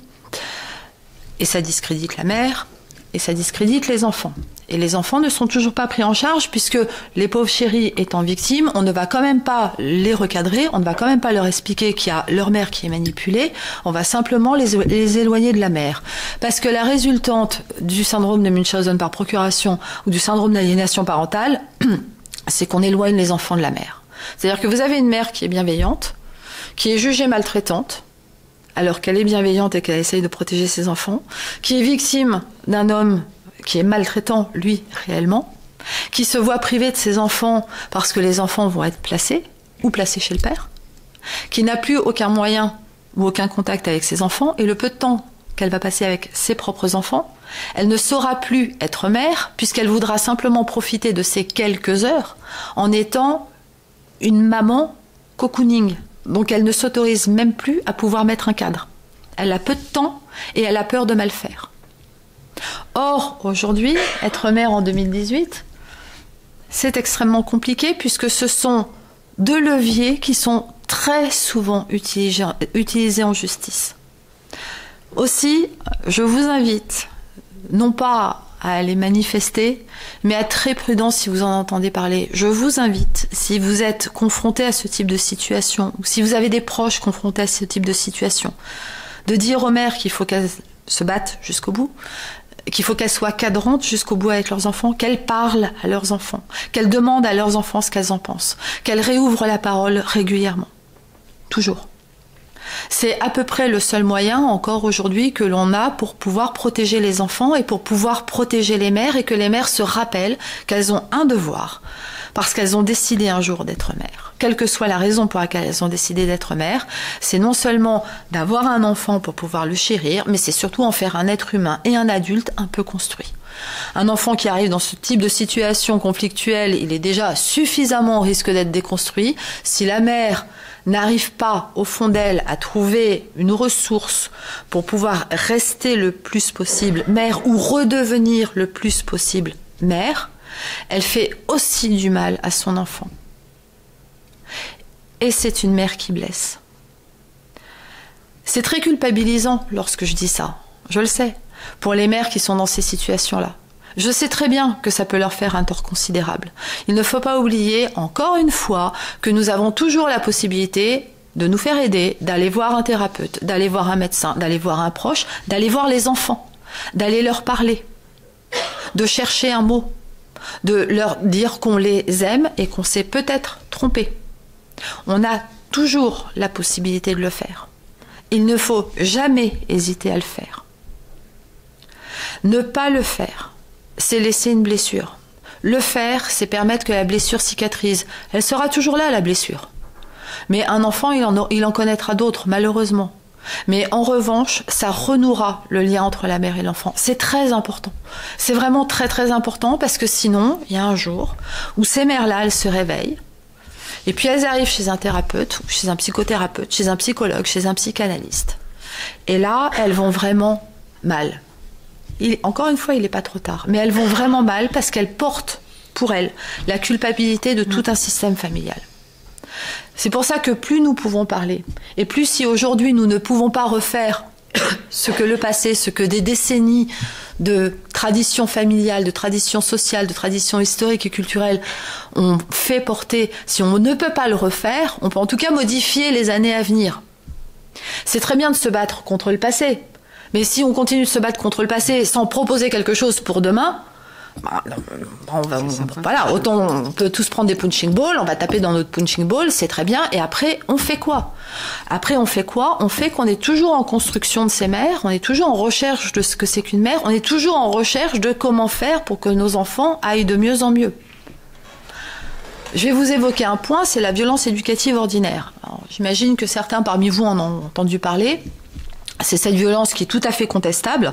et ça discrédite la mère, et ça discrédite les enfants. Et les enfants ne sont toujours pas pris en charge puisque les pauvres chéris étant victimes, on ne va quand même pas les recadrer, on ne va quand même pas leur expliquer qu'il y a leur mère qui est manipulée, on va simplement les éloigner de la mère. Parce que la résultante du syndrome de Munchausen par procuration ou du syndrome d'aliénation parentale, c'est qu'on éloigne les enfants de la mère. C'est-à-dire que vous avez une mère qui est bienveillante, qui est jugée maltraitante, alors qu'elle est bienveillante et qu'elle essaye de protéger ses enfants, qui est victime d'un homme qui est maltraitant, lui, réellement, qui se voit privé de ses enfants parce que les enfants vont être placés chez le père, qui n'a plus aucun moyen ou aucun contact avec ses enfants, et le peu de temps qu'elle va passer avec ses propres enfants, elle ne saura plus être mère puisqu'elle voudra simplement profiter de ces quelques heures en étant une maman cocooning. Donc elle ne s'autorise même plus à pouvoir mettre un cadre. Elle a peu de temps et elle a peur de mal faire. Or, aujourd'hui, être mère en 2018, c'est extrêmement compliqué puisque ce sont deux leviers qui sont très souvent utilisés en justice. Aussi, je vous invite, non pas à aller manifester, mais à être très prudent si vous en entendez parler. Je vous invite, si vous êtes confronté à ce type de situation, ou si vous avez des proches confrontés à ce type de situation, de dire aux mères qu'il faut qu'elles se battent jusqu'au bout, qu'il faut qu'elles soient cadrantes jusqu'au bout avec leurs enfants, qu'elles parlent à leurs enfants, qu'elles demandent à leurs enfants ce qu'elles en pensent, qu'elles réouvrent la parole régulièrement. toujours. C'est à peu près le seul moyen encore aujourd'hui que l'on a pour pouvoir protéger les enfants et pour pouvoir protéger les mères et que les mères se rappellent qu'elles ont un devoir parce qu'elles ont décidé un jour d'être mères. Quelle que soit la raison pour laquelle elles ont décidé d'être mères, c'est non seulement d'avoir un enfant pour pouvoir le chérir, mais c'est surtout en faire un être humain et un adulte un peu construit. Un enfant qui arrive dans ce type de situation conflictuelle, il est déjà suffisamment au risque d'être déconstruit. Si la mère n'arrive pas, au fond d'elle, à trouver une ressource pour pouvoir rester le plus possible mère ou redevenir le plus possible mère, elle fait aussi du mal à son enfant. Et c'est une mère qui blesse. C'est très culpabilisant lorsque je dis ça, je le sais, pour les mères qui sont dans ces situations-là. Je sais très bien que ça peut leur faire un tort considérable. Il ne faut pas oublier, encore une fois, que nous avons toujours la possibilité de nous faire aider, d'aller voir un thérapeute, d'aller voir un médecin, d'aller voir un proche, d'aller voir les enfants, d'aller leur parler, de chercher un mot, de leur dire qu'on les aime et qu'on s'est peut-être trompé. On a toujours la possibilité de le faire. Il ne faut jamais hésiter à le faire. Ne pas le faire, c'est laisser une blessure. Le faire, c'est permettre que la blessure cicatrise. Elle sera toujours là, la blessure. Mais un enfant, il en connaîtra d'autres, malheureusement. Mais en revanche, ça renouera le lien entre la mère et l'enfant. C'est très important. C'est vraiment très très important parce que sinon, il y a un jour où ces mères-là, elles se réveillent et puis elles arrivent chez un thérapeute, chez un psychothérapeute, chez un psychologue, chez un psychanalyste. Et là, elles vont vraiment mal. Encore une fois, il n'est pas trop tard. Mais elles vont vraiment mal parce qu'elles portent pour elles la culpabilité de tout un système familial. C'est pour ça que plus nous pouvons parler, et plus si aujourd'hui nous ne pouvons pas refaire ce que le passé, ce que des décennies de traditions familiales, de traditions sociales, de traditions historiques et culturelles ont fait porter, si on ne peut pas le refaire, on peut en tout cas modifier les années à venir. C'est très bien de se battre contre le passé, mais si on continue de se battre contre le passé sans proposer quelque chose pour demain, voilà, autant on peut tous prendre des punching balls, on va taper dans notre punching ball, c'est très bien, et après on fait quoi? On fait qu'on est toujours en construction de ces mères, on est toujours en recherche de ce que c'est qu'une mère, on est toujours en recherche de comment faire pour que nos enfants aillent de mieux en mieux. Je vais vous évoquer un point, c'est la violence éducative ordinaire. J'imagine que certains parmi vous en ont entendu parler. C'est cette violence qui est tout à fait contestable.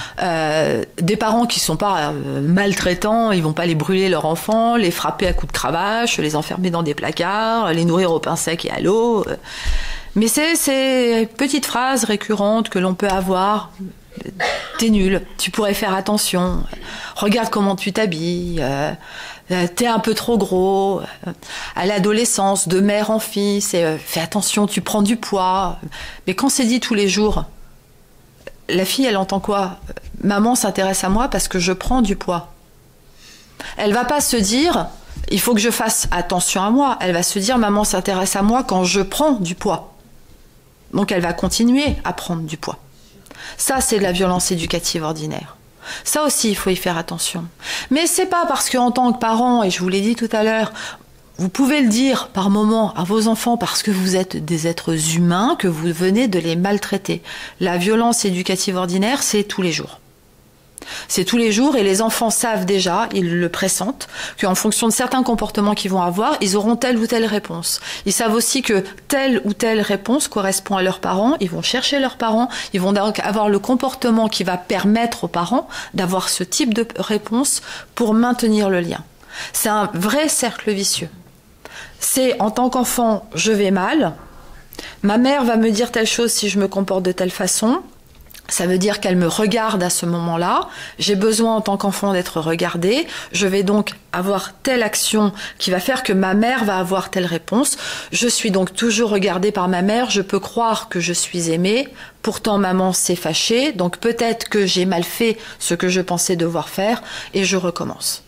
Des parents qui ne sont pas maltraitants, ils ne vont pas les brûler leurs enfants, les frapper à coups de cravache, les enfermer dans des placards, les nourrir au pain sec et à l'eau. Mais c'est ces petites phrases récurrentes que l'on peut avoir. T'es nul, tu pourrais faire attention, regarde comment tu t'habilles, t'es un peu trop gros. À l'adolescence, de mère en fille, c'est fais attention, tu prends du poids. Mais quand c'est dit tous les jours, la fille, elle entend quoi? Maman s'intéresse à moi parce que je prends du poids. Elle va pas se dire, il faut que je fasse attention à moi. Elle va se dire, maman s'intéresse à moi quand je prends du poids. Donc elle va continuer à prendre du poids. Ça, c'est de la violence éducative ordinaire. Ça aussi, il faut y faire attention. Mais c'est pas parce qu'en tant que parent, et je vous l'ai dit tout à l'heure, vous pouvez le dire par moment à vos enfants parce que vous êtes des êtres humains, que vous venez de les maltraiter. La violence éducative ordinaire, c'est tous les jours. C'est tous les jours et les enfants savent déjà, ils le pressentent, qu'en fonction de certains comportements qu'ils vont avoir, ils auront telle ou telle réponse. Ils savent aussi que telle ou telle réponse correspond à leurs parents, ils vont chercher leurs parents, ils vont donc avoir le comportement qui va permettre aux parents d'avoir ce type de réponse pour maintenir le lien. C'est un vrai cercle vicieux. C'est en tant qu'enfant, je vais mal, ma mère va me dire telle chose si je me comporte de telle façon. Ça veut dire qu'elle me regarde à ce moment-là. J'ai besoin en tant qu'enfant d'être regardée. Je vais donc avoir telle action qui va faire que ma mère va avoir telle réponse. Je suis donc toujours regardée par ma mère. Je peux croire que je suis aimée. Pourtant, maman s'est fâchée. Donc peut-être que j'ai mal fait ce que je pensais devoir faire et je recommence.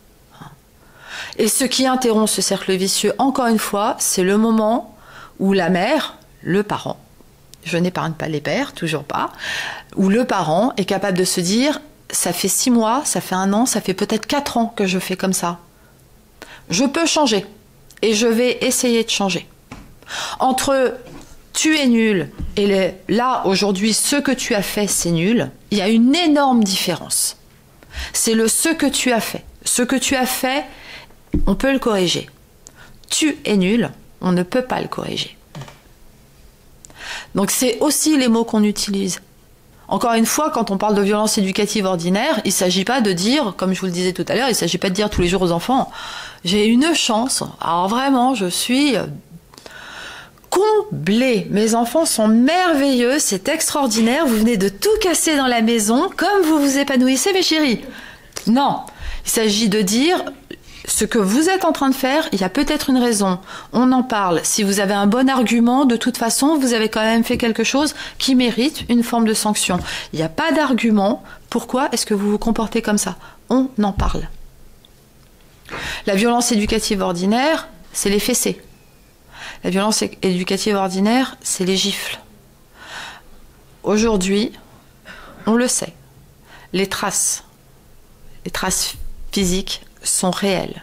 Et ce qui interrompt ce cercle vicieux, encore une fois, c'est le moment où la mère, le parent, je n'épargne pas les pères, toujours pas, où le parent est capable de se dire « ça fait 6 mois, ça fait 1 an, ça fait peut-être 4 ans que je fais comme ça. Je peux changer et je vais essayer de changer. Entre tu es nul et là, aujourd'hui, ce que tu as fait, c'est nul, il y a une énorme différence. C'est le ce que tu as fait. Ce que tu as fait, on peut le corriger. Tu es nul, on ne peut pas le corriger. Donc c'est aussi les mots qu'on utilise. Encore une fois, quand on parle de violence éducative ordinaire, il ne s'agit pas de dire, comme je vous le disais tout à l'heure, il ne s'agit pas de dire tous les jours aux enfants « j'ai une chance, alors vraiment, je suis comblée, mes enfants sont merveilleux, c'est extraordinaire, vous venez de tout casser dans la maison, comme vous vous épanouissez mes chéris ». Non, il s'agit de dire ce que vous êtes en train de faire, il y a peut-être une raison. On en parle. Si vous avez un bon argument, de toute façon, vous avez quand même fait quelque chose qui mérite une forme de sanction. Il n'y a pas d'argument. Pourquoi est-ce que vous vous comportez comme ça? On en parle. La violence éducative ordinaire, c'est les fessées. La violence éducative ordinaire, c'est les gifles. Aujourd'hui, on le sait, les traces physiques sont réelles.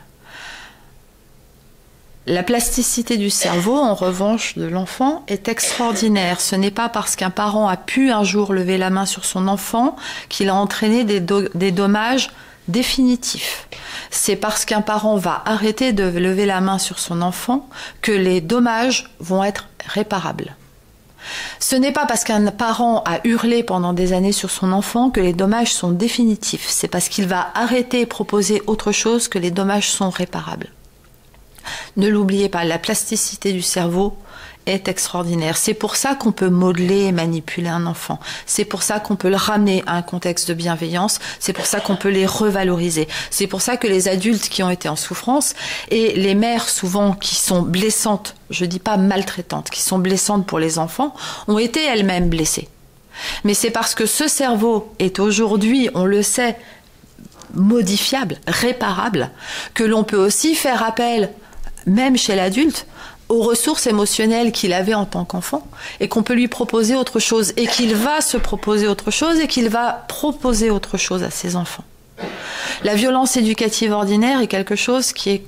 La plasticité du cerveau, en revanche, de l'enfant est extraordinaire. Ce n'est pas parce qu'un parent a pu un jour lever la main sur son enfant qu'il a entraîné des dommages définitifs. C'est parce qu'un parent va arrêter de lever la main sur son enfant que les dommages vont être réparables. Ce n'est pas parce qu'un parent a hurlé pendant des années sur son enfant que les dommages sont définitifs. C'est parce qu'il va arrêter et proposer autre chose que les dommages sont réparables. Ne l'oubliez pas, la plasticité du cerveau est extraordinaire. C'est pour ça qu'on peut modeler et manipuler un enfant. C'est pour ça qu'on peut le ramener à un contexte de bienveillance. C'est pour ça qu'on peut les revaloriser. C'est pour ça que les adultes qui ont été en souffrance et les mères souvent qui sont blessantes, je dis pas maltraitantes, qui sont blessantes pour les enfants, ont été elles-mêmes blessées. Mais c'est parce que ce cerveau est aujourd'hui, on le sait, modifiable, réparable, que l'on peut aussi faire appel, même chez l'adulte, aux ressources émotionnelles qu'il avait en tant qu'enfant et qu'on peut lui proposer autre chose et qu'il va se proposer autre chose et qu'il va proposer autre chose à ses enfants. La violence éducative ordinaire est quelque chose qui est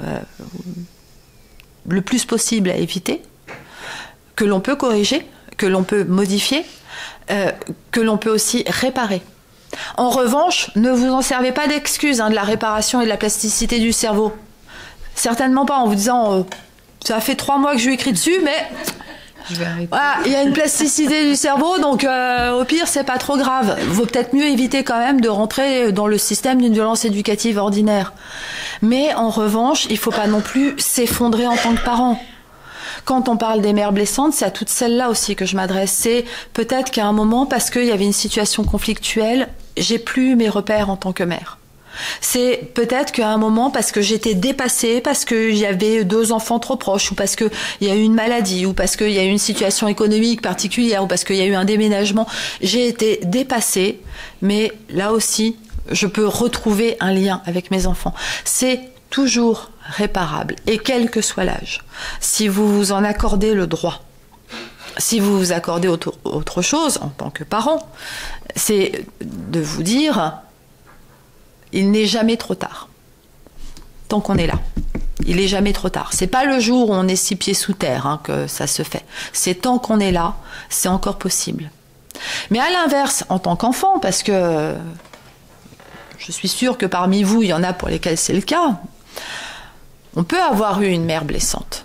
le plus possible à éviter, que l'on peut corriger, que l'on peut modifier, que l'on peut aussi réparer. En revanche, ne vous en servez pas d'excuse de la réparation et de la plasticité du cerveau. Certainement pas en vous disant ça fait 3 mois que je lui écris dessus, mais voilà, il y a une plasticité du cerveau, donc au pire, c'est pas trop grave. Il vaut peut-être mieux éviter quand même de rentrer dans le système d'une violence éducative ordinaire. Mais en revanche, il faut pas non plus s'effondrer en tant que parent. Quand on parle des mères blessantes, c'est à toutes celles-là aussi que je m'adresse. C'est peut-être qu'à un moment, parce qu'il y avait une situation conflictuelle, j'ai plus mes repères en tant que mère. C'est peut-être qu'à un moment, parce que j'étais dépassée, parce qu'il y avait 2 enfants trop proches, ou parce qu'il y a eu une maladie, ou parce qu'il y a eu une situation économique particulière, ou parce qu'il y a eu un déménagement, j'ai été dépassée, mais là aussi, je peux retrouver un lien avec mes enfants. C'est toujours réparable, et quel que soit l'âge. Si vous vous en accordez le droit, si vous vous accordez autre chose en tant que parent, c'est de vous dire... Il n'est jamais trop tard. Tant qu'on est là. Il n'est jamais trop tard. C'est pas le jour où on est 6 pieds sous terre que ça se fait. C'est tant qu'on est là, c'est encore possible. Mais à l'inverse, en tant qu'enfant, parce que je suis sûre que parmi vous, il y en a pour lesquels c'est le cas, on peut avoir eu une mère blessante.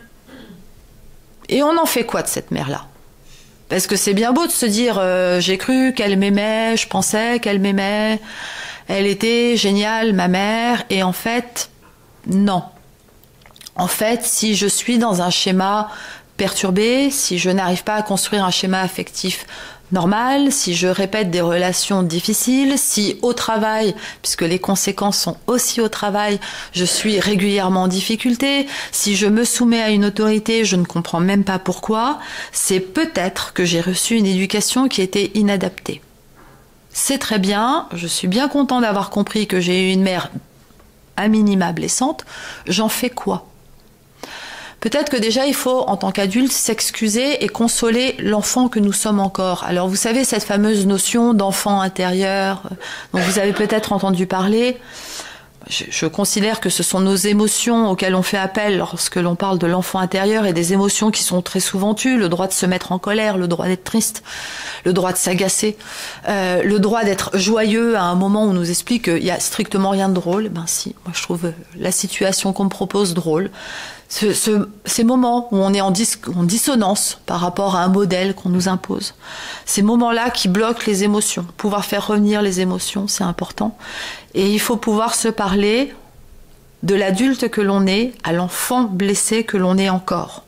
Et on en fait quoi de cette mère-là? Parce que c'est bien beau de se dire j'ai cru qu'elle m'aimait, je pensais qu'elle m'aimait... Elle était géniale, ma mère, et en fait, non. En fait, si je suis dans un schéma perturbé, si je n'arrive pas à construire un schéma affectif normal, si je répète des relations difficiles, si au travail, puisque les conséquences sont aussi au travail, je suis régulièrement en difficulté, si je me soumets à une autorité, je ne comprends même pas pourquoi, c'est peut-être que j'ai reçu une éducation qui était inadaptée. C'est très bien, je suis bien content d'avoir compris que j'ai eu une mère à minima blessante. J'en fais quoi? Peut-être que déjà il faut, en tant qu'adulte, s'excuser et consoler l'enfant que nous sommes encore. Alors vous savez, cette fameuse notion d'enfant intérieur, dont vous avez peut-être entendu parler, je considère que ce sont nos émotions auxquelles on fait appel lorsque l'on parle de l'enfant intérieur, et des émotions qui sont très souvent tues, le droit de se mettre en colère, le droit d'être triste, le droit de s'agacer, le droit d'être joyeux à un moment où on nous explique qu'il y a strictement rien de drôle. Ben si, moi je trouve la situation qu'on me propose drôle. Ces moments où on est en dissonance par rapport à un modèle qu'on nous impose, ces moments-là qui bloquent les émotions, pouvoir faire revenir les émotions, c'est important. Et il faut pouvoir se parler de l'adulte que l'on est à l'enfant blessé que l'on est encore.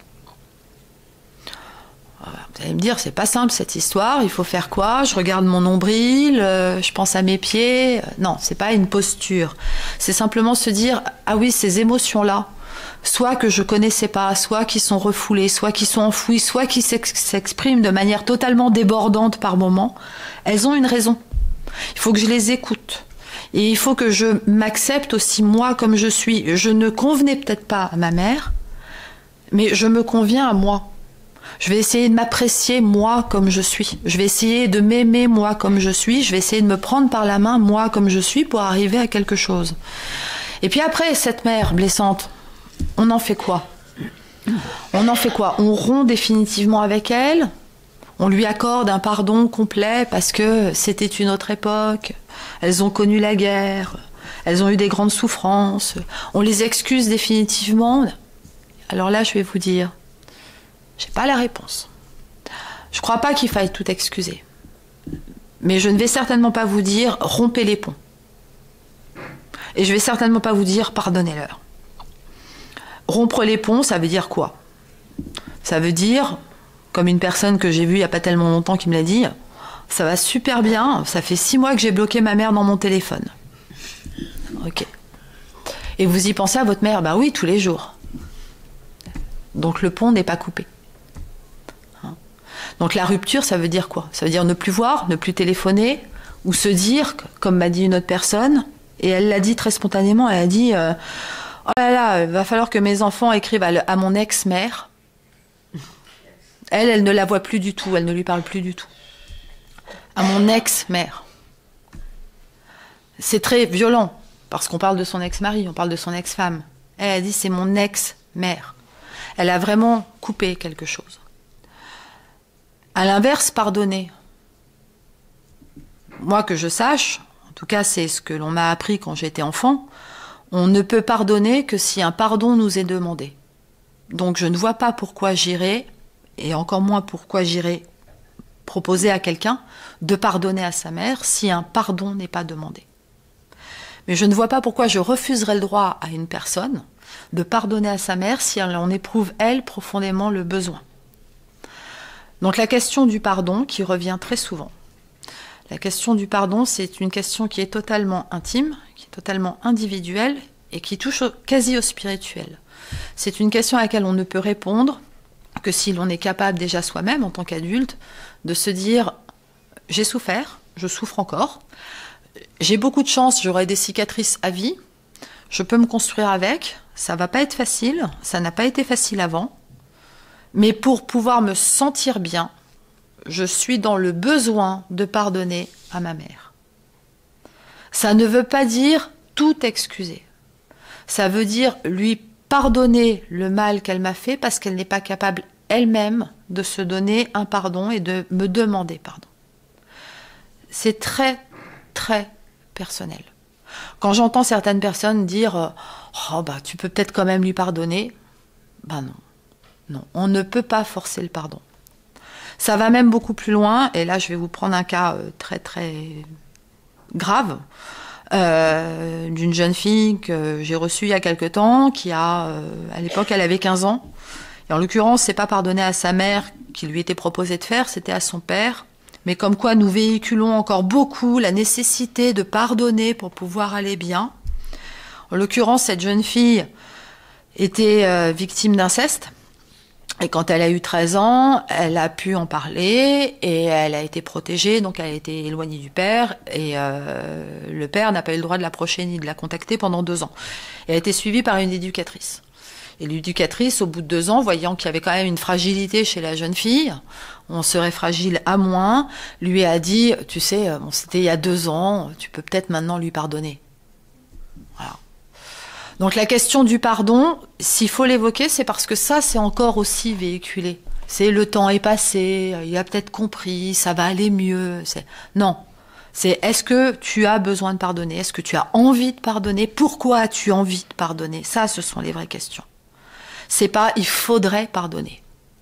Vous allez me dire, c'est pas simple cette histoire, il faut faire quoi? Je regarde mon nombril, je pense à mes pieds. Non, c'est pas une posture. C'est simplement se dire, ah oui, ces émotions-là, soit que je connaissais pas, soit qui sont refoulées, soit qui sont enfouies, soit qui s'expriment de manière totalement débordante par moment, elles ont une raison. Il faut que je les écoute. Et il faut que je m'accepte aussi moi comme je suis. Je ne convenais peut-être pas à ma mère, mais je me conviens à moi. Je vais essayer de m'apprécier moi comme je suis. Je vais essayer de m'aimer moi comme je suis. Je vais essayer de me prendre par la main moi comme je suis pour arriver à quelque chose. Et puis après, cette mère blessante, on en fait quoi? On en fait quoi? On rompt définitivement avec elle? On lui accorde un pardon complet parce que c'était une autre époque? Elles ont connu la guerre, elles ont eu des grandes souffrances. On les excuse définitivement? Alors là, je vais vous dire, j'ai pas la réponse. Je crois pas qu'il faille tout excuser. Mais je ne vais certainement pas vous dire rompez les ponts. Et je vais certainement pas vous dire pardonnez-leur. Rompre les ponts, ça veut dire quoi? Ça veut dire, comme une personne que j'ai vue il n'y a pas tellement longtemps qui me l'a dit, ça va super bien, ça fait 6 mois que j'ai bloqué ma mère dans mon téléphone. Ok. Et vous y pensez à votre mère? Bah oui, tous les jours. Donc le pont n'est pas coupé. Donc la rupture, ça veut dire quoi? Ça veut dire ne plus voir, ne plus téléphoner, ou se dire, comme m'a dit une autre personne, et elle l'a dit très spontanément, elle a dit oh là là, il va falloir que mes enfants écrivent à mon ex-mère. Elle ne la voit plus du tout, elle ne lui parle plus du tout. À mon ex-mère. C'est très violent, parce qu'on parle de son ex-mari, on parle de son ex-femme. Elle a dit c'est mon ex-mère. Elle a vraiment coupé quelque chose. À l'inverse, pardonner. Moi, que je sache, en tout cas c'est ce que l'on m'a appris quand j'étais enfant, on ne peut pardonner que si un pardon nous est demandé. Donc je ne vois pas pourquoi j'irais, et encore moins pourquoi j'irais proposer à quelqu'un de pardonner à sa mère si un pardon n'est pas demandé. Mais je ne vois pas pourquoi je refuserais le droit à une personne de pardonner à sa mère si elle en éprouve, elle, profondément le besoin. Donc la question du pardon qui revient très souvent. La question du pardon, c'est une question qui est totalement intime, qui est totalement individuelle et qui touche quasi au spirituel. C'est une question à laquelle on ne peut répondre que si l'on est capable déjà soi-même, en tant qu'adulte, de se dire « j'ai souffert, je souffre encore, j'ai beaucoup de chance, j'aurai des cicatrices à vie, je peux me construire avec, ça ne va pas être facile, ça n'a pas été facile avant, mais pour pouvoir me sentir bien, je suis dans le besoin de pardonner à ma mère. » Ça ne veut pas dire tout excuser. Ça veut dire lui pardonner le mal qu'elle m'a fait parce qu'elle n'est pas capable elle-même de se donner un pardon et de me demander pardon. C'est très, très personnel. Quand j'entends certaines personnes dire « Oh, bah, tu peux peut-être quand même lui pardonner », ben non. Non, on ne peut pas forcer le pardon. Ça va même beaucoup plus loin, et là je vais vous prendre un cas très très grave, d'une jeune fille que j'ai reçue il y a quelque temps, qui a, à l'époque elle avait 15 ans, et en l'occurrence c'est pas pardonné à sa mère qui lui était proposé de faire, c'était à son père, mais comme quoi nous véhiculons encore beaucoup la nécessité de pardonner pour pouvoir aller bien. En l'occurrence cette jeune fille était victime d'inceste, et quand elle a eu 13 ans, elle a pu en parler et elle a été protégée, donc elle a été éloignée du père et le père n'a pas eu le droit de l'approcher ni de la contacter pendant 2 ans. Elle a été suivie par une éducatrice. Et l'éducatrice, au bout de 2 ans, voyant qu'il y avait quand même une fragilité chez la jeune fille, on serait fragile à moins, lui a dit, tu sais, bon, c'était il y a 2 ans, tu peux peut-être maintenant lui pardonner. Voilà. Donc la question du pardon, s'il faut l'évoquer, c'est parce que ça, c'est encore aussi véhiculé. C'est le temps est passé, il a peut-être compris, ça va aller mieux. Non, c'est est-ce que tu as besoin de pardonner? Est-ce que tu as envie de pardonner? Pourquoi as-tu envie de pardonner? Ça, ce sont les vraies questions. C'est pas il faudrait pardonner.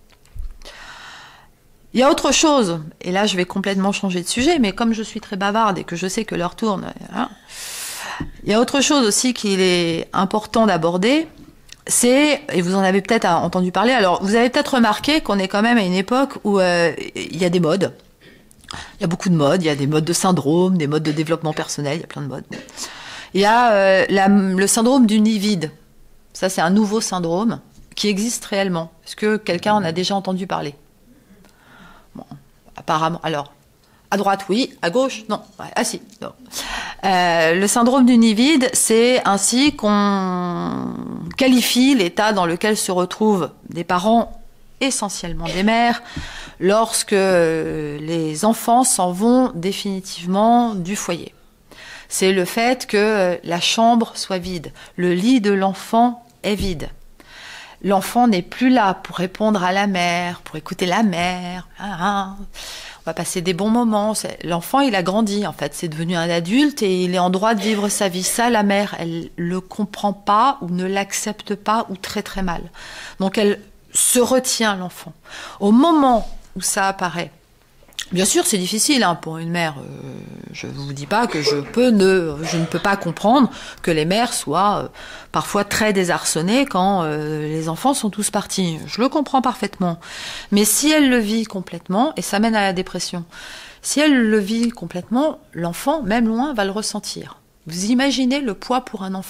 Il y a autre chose, et là je vais complètement changer de sujet, mais comme je suis très bavarde et que je sais que l'heure tourne, hein, il y a autre chose aussi qu'il est important d'aborder, c'est, et vous en avez peut-être entendu parler, alors vous avez peut-être remarqué qu'on est quand même à une époque où il y a des modes. Il y a beaucoup de modes, il y a des modes de syndrome, des modes de développement personnel, il y a plein de modes. Il y a le syndrome du nid vide. Ça, c'est un nouveau syndrome qui existe réellement. Est-ce que quelqu'un en a déjà entendu parler? Bon, apparemment. Alors, à droite, oui. À gauche, non. Ouais, ah si, non. Le syndrome du nid vide, c'est ainsi qu'on qualifie l'état dans lequel se retrouvent des parents, essentiellement des mères, lorsque les enfants s'en vont définitivement du foyer. C'est le fait que la chambre soit vide. Le lit de l'enfant est vide. L'enfant n'est plus là pour répondre à la mère, pour écouter la mère. On va passer des bons moments. L'enfant, il a grandi, en fait. C'est devenu un adulte et il est en droit de vivre sa vie. Ça, la mère, elle le comprend pas ou ne l'accepte pas ou très très mal. Donc, elle se retient, l'enfant. Au moment où ça apparaît, bien sûr, c'est difficile hein, pour une mère. Je ne vous dis pas que je ne peux pas comprendre que les mères soient parfois très désarçonnées quand les enfants sont tous partis. Je le comprends parfaitement. Mais si elle le vit complètement, et ça mène à la dépression, si elle le vit complètement, l'enfant, même loin, va le ressentir. Vous imaginez le poids pour un enfant ?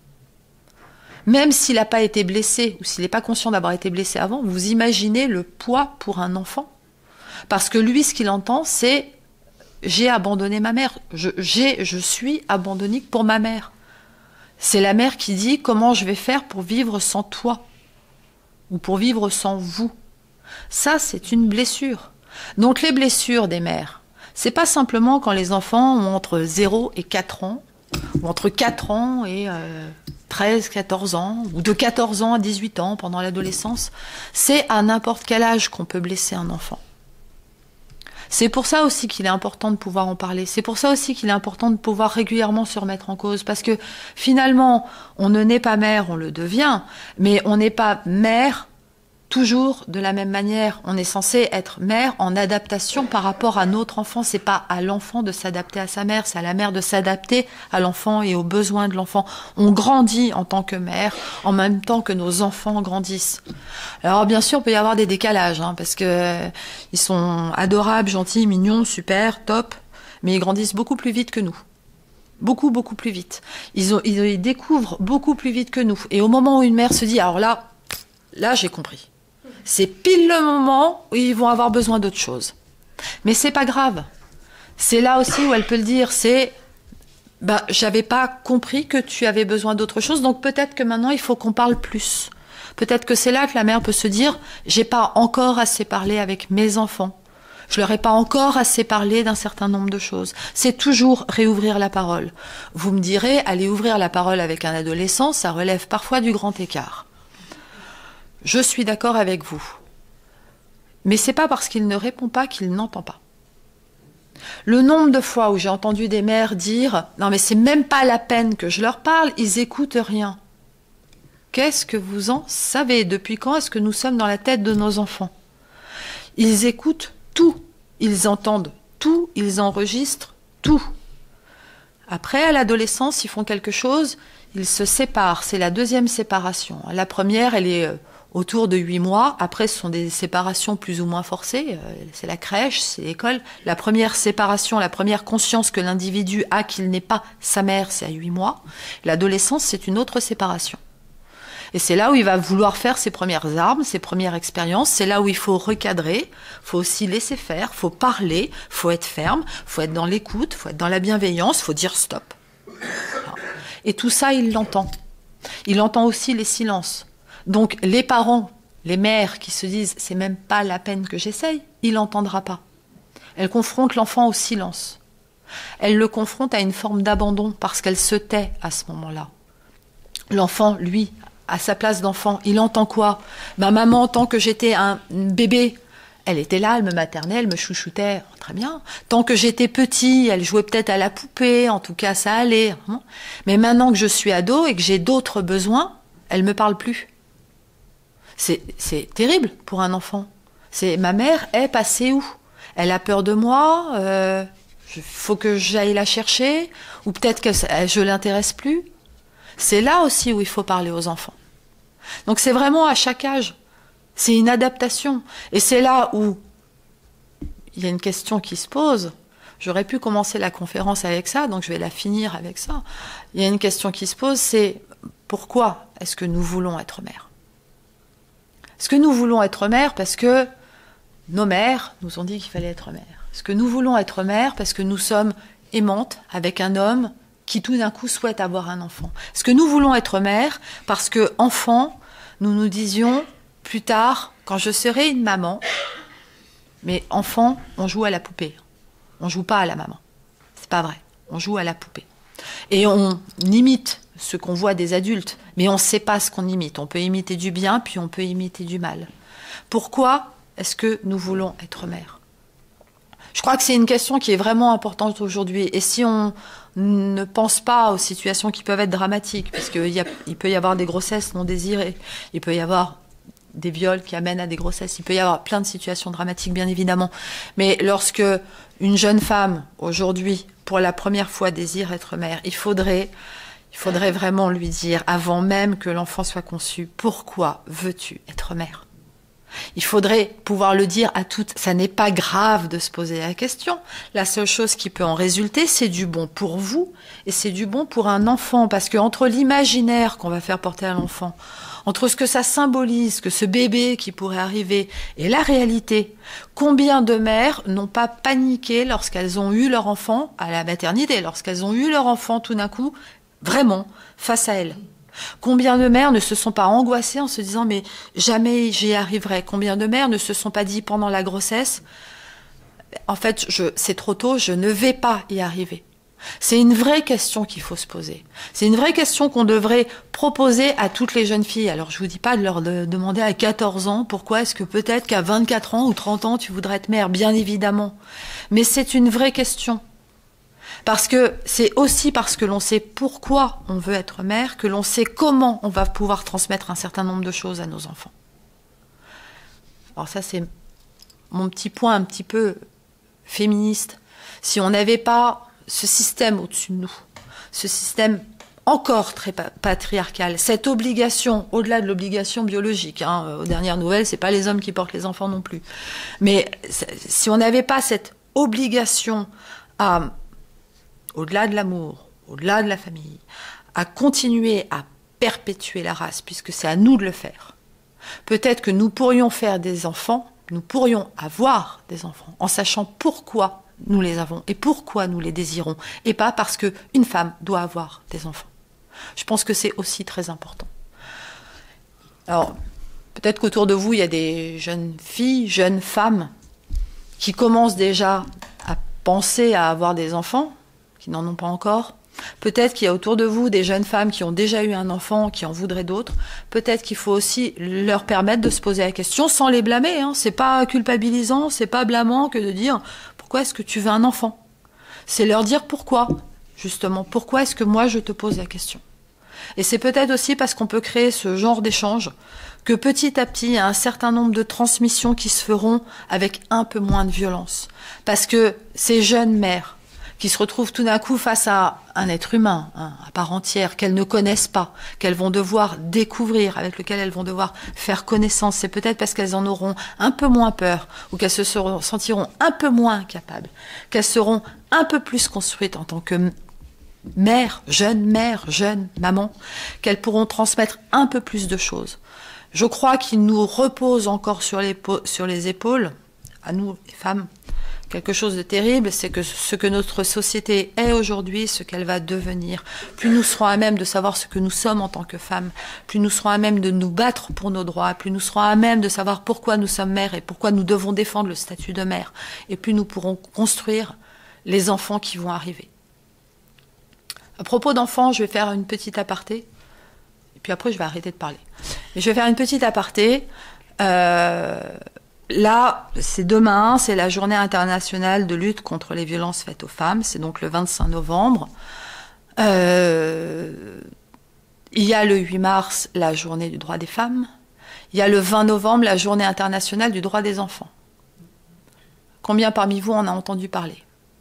Même s'il n'a pas été blessé, ou s'il n'est pas conscient d'avoir été blessé avant, vous imaginez le poids pour un enfant ? Parce que lui, ce qu'il entend, c'est « j'ai abandonné ma mère, je suis abandonné pour ma mère ». C'est la mère qui dit « comment je vais faire pour vivre sans toi ?» ou « pour vivre sans vous ». Ça, c'est une blessure. Donc les blessures des mères, c'est pas simplement quand les enfants ont entre 0 et 4 ans, ou entre 4 ans et 13, 14 ans, ou de 14 ans à 18 ans pendant l'adolescence. C'est à n'importe quel âge qu'on peut blesser un enfant. C'est pour ça aussi qu'il est important de pouvoir en parler. C'est pour ça aussi qu'il est important de pouvoir régulièrement se remettre en cause. Parce que finalement, on ne naît pas mère, on le devient. Mais on n'est pas mère toujours de la même manière. On est censé être mère en adaptation par rapport à notre enfant. C'est pas à l'enfant de s'adapter à sa mère, c'est à la mère de s'adapter à l'enfant et aux besoins de l'enfant. On grandit en tant que mère en même temps que nos enfants grandissent. Alors bien sûr, il peut y avoir des décalages, hein, parce que ils sont adorables, gentils, mignons, super, top, mais ils grandissent beaucoup plus vite que nous. Beaucoup, beaucoup plus vite. Ils découvrent beaucoup plus vite que nous. Et au moment où une mère se dit, alors là j'ai compris. C'est pile le moment où ils vont avoir besoin d'autre chose. Mais c'est pas grave. C'est là aussi où elle peut le dire, c'est j'avais pas compris que tu avais besoin d'autre chose, donc peut-être que maintenant il faut qu'on parle plus. Peut-être que c'est là que la mère peut se dire, j'ai pas encore assez parlé avec mes enfants. Je leur ai pas encore assez parlé d'un certain nombre de choses. C'est toujours réouvrir la parole. Vous me direz, aller ouvrir la parole avec un adolescent, ça relève parfois du grand écart. Je suis d'accord avec vous. Mais c'est pas parce qu'il ne répond pas qu'il n'entend pas. Le nombre de fois où j'ai entendu des mères dire « Non mais c'est même pas la peine que je leur parle, ils écoutent rien ». Qu'est-ce que vous en savez? Depuis quand est-ce que nous sommes dans la tête de nos enfants? Ils écoutent tout, ils entendent tout, ils enregistrent tout. Après, à l'adolescence, ils font quelque chose, ils se séparent. C'est la deuxième séparation. La première, elle est autour de 8 mois. Après, ce sont des séparations plus ou moins forcées. C'est la crèche, c'est l'école. La première séparation, la première conscience que l'individu a qu'il n'est pas sa mère, c'est à 8 mois. L'adolescence, c'est une autre séparation. Et c'est là où il va vouloir faire ses premières armes, ses premières expériences. C'est là où il faut recadrer, faut aussi laisser faire, faut parler, faut être ferme, faut être dans l'écoute, faut être dans la bienveillance, faut dire stop. Et tout ça, il l'entend. Il entend aussi les silences. Donc les parents, les mères qui se disent « c'est même pas la peine que j'essaye », il n'entendra pas. Elle confronte l'enfant au silence. Elle le confronte à une forme d'abandon parce qu'elle se tait à ce moment-là. L'enfant, lui, à sa place d'enfant, il entend quoi? Ma maman, tant que j'étais un bébé, elle était là, elle me maternait, elle me chouchoutait, très bien. Tant que j'étais petit, elle jouait peut-être à la poupée, en tout cas ça allait. Mais maintenant que je suis ado et que j'ai d'autres besoins, elle me parle plus. C'est terrible pour un enfant. Ma mère est passée où? Elle a peur de moi, faut que j'aille la chercher, ou peut-être que je l'intéresse plus. C'est là aussi où il faut parler aux enfants. Donc c'est vraiment à chaque âge. C'est une adaptation. Et c'est là où il y a une question qui se pose. J'aurais pu commencer la conférence avec ça, donc je vais la finir avec ça. Il y a une question qui se pose, c'est pourquoi est-ce que nous voulons être mères? Est-ce que nous voulons être mères parce que nos mères nous ont dit qu'il fallait être mères? Est-ce que nous voulons être mères parce que nous sommes aimantes avec un homme qui tout d'un coup souhaite avoir un enfant? Est-ce que nous voulons être mères parce que, enfant, nous nous disions plus tard, quand je serai une maman, mais enfant, on joue à la poupée. On joue pas à la maman. C'est pas vrai. On joue à la poupée. Et on imite ce qu'on voit des adultes, mais on ne sait pas ce qu'on imite. On peut imiter du bien, puis on peut imiter du mal. Pourquoi est-ce que nous voulons être mères? Je crois que c'est une question qui est vraiment importante aujourd'hui. Et si on ne pense pas aux situations qui peuvent être dramatiques, parce qu'il peut y avoir des grossesses non désirées, il peut y avoir des viols qui amènent à des grossesses, il peut y avoir plein de situations dramatiques, bien évidemment. Mais lorsque une jeune femme, aujourd'hui, pour la première fois, désire être mère, il faudrait vraiment lui dire, avant même que l'enfant soit conçu, pourquoi veux-tu être mère? Il faudrait pouvoir le dire à toutes. Ça n'est pas grave de se poser la question. La seule chose qui peut en résulter, c'est du bon pour vous et c'est du bon pour un enfant. Parce que entre l'imaginaire qu'on va faire porter à l'enfant, entre ce que ça symbolise, que ce bébé qui pourrait arriver, et la réalité, combien de mères n'ont pas paniqué lorsqu'elles ont eu leur enfant à la maternité, lorsqu'elles ont eu leur enfant tout d'un coup, vraiment, face à elles? Combien de mères ne se sont pas angoissées en se disant « mais jamais j'y arriverai ». Combien de mères ne se sont pas dit pendant la grossesse « en fait, c'est trop tôt, je ne vais pas y arriver ». C'est une vraie question qu'il faut se poser. C'est une vraie question qu'on devrait proposer à toutes les jeunes filles. Alors je vous dis pas de leur demander à 14 ans pourquoi est-ce que peut-être qu'à 24 ans ou 30 ans tu voudrais être mère, bien évidemment. Mais c'est une vraie question. Parce que c'est aussi parce que l'on sait pourquoi on veut être mère, que l'on sait comment on va pouvoir transmettre un certain nombre de choses à nos enfants. Alors ça, c'est mon petit point un petit peu féministe. Si on n'avait pas ce système au-dessus de nous, ce système encore très patriarcal, cette obligation, au-delà de l'obligation biologique, aux dernières nouvelles, c'est pas les hommes qui portent les enfants non plus. Mais si on n'avait pas cette obligation à au-delà de l'amour, au-delà de la famille, à continuer à perpétuer la race, puisque c'est à nous de le faire. Peut-être que nous pourrions faire des enfants, nous pourrions avoir des enfants, en sachant pourquoi nous les avons et pourquoi nous les désirons, et pas parce qu'une femme doit avoir des enfants. Je pense que c'est aussi très important. Alors, peut-être qu'autour de vous, il y a des jeunes filles, jeunes femmes, qui commencent déjà à penser à avoir des enfants, qui n'en ont pas encore. Peut-être qu'il y a autour de vous des jeunes femmes qui ont déjà eu un enfant, qui en voudraient d'autres. Peut-être qu'il faut aussi leur permettre de se poser la question sans les blâmer. C'est pas culpabilisant, c'est pas blâmant que de dire « Pourquoi est-ce que tu veux un enfant ?» C'est leur dire pourquoi, justement. Pourquoi est-ce que moi je te pose la question? Et c'est peut-être aussi parce qu'on peut créer ce genre d'échange que petit à petit, il y a un certain nombre de transmissions qui se feront avec un peu moins de violence. Parce que ces jeunes mères qui se retrouvent tout d'un coup face à un être humain, à part entière, qu'elles ne connaissent pas, qu'elles vont devoir découvrir, avec lequel elles vont devoir faire connaissance. C'est peut-être parce qu'elles en auront un peu moins peur, ou qu'elles se sentiront un peu moins capables, qu'elles seront un peu plus construites en tant que mère, jeune maman, qu'elles pourront transmettre un peu plus de choses. Je crois qu'il nous repose encore sur les épaules, à nous, les femmes, quelque chose de terrible, c'est que ce que notre société est aujourd'hui, ce qu'elle va devenir, plus nous serons à même de savoir ce que nous sommes en tant que femmes, plus nous serons à même de nous battre pour nos droits, plus nous serons à même de savoir pourquoi nous sommes mères et pourquoi nous devons défendre le statut de mère, et plus nous pourrons construire les enfants qui vont arriver. À propos d'enfants, je vais faire une petite aparté. puis après je vais arrêter de parler. Mais je vais faire une petite aparté. Là, c'est demain, c'est la journée internationale de lutte contre les violences faites aux femmes. C'est donc le 25 novembre. Il y a le 8 mars, la journée du droit des femmes. Il y a le 20 novembre, la journée internationale du droit des enfants. Combien parmi vous en a entendu parler?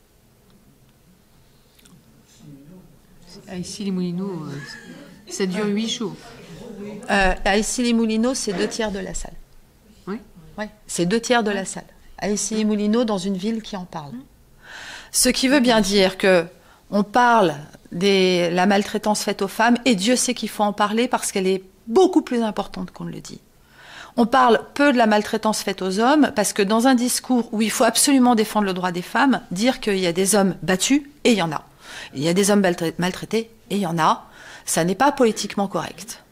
À Issy-les-Moulineaux, ça dure 8 jours. À Issy-les-Moulineaux, c'est 2 tiers de la salle. Oui. Ouais, c'est 2 tiers de la salle. À Issy-les-Moulineaux, dans une ville qui en parle. Ce qui veut bien dire que on parle de la maltraitance faite aux femmes, et Dieu sait qu'il faut en parler parce qu'elle est beaucoup plus importante qu'on ne le dit. On parle peu de la maltraitance faite aux hommes parce que dans un discours où il faut absolument défendre le droit des femmes, dire qu'il y a des hommes battus, et il y en a. Il y a des hommes maltraités, et il y en a. Ça n'est pas politiquement correct.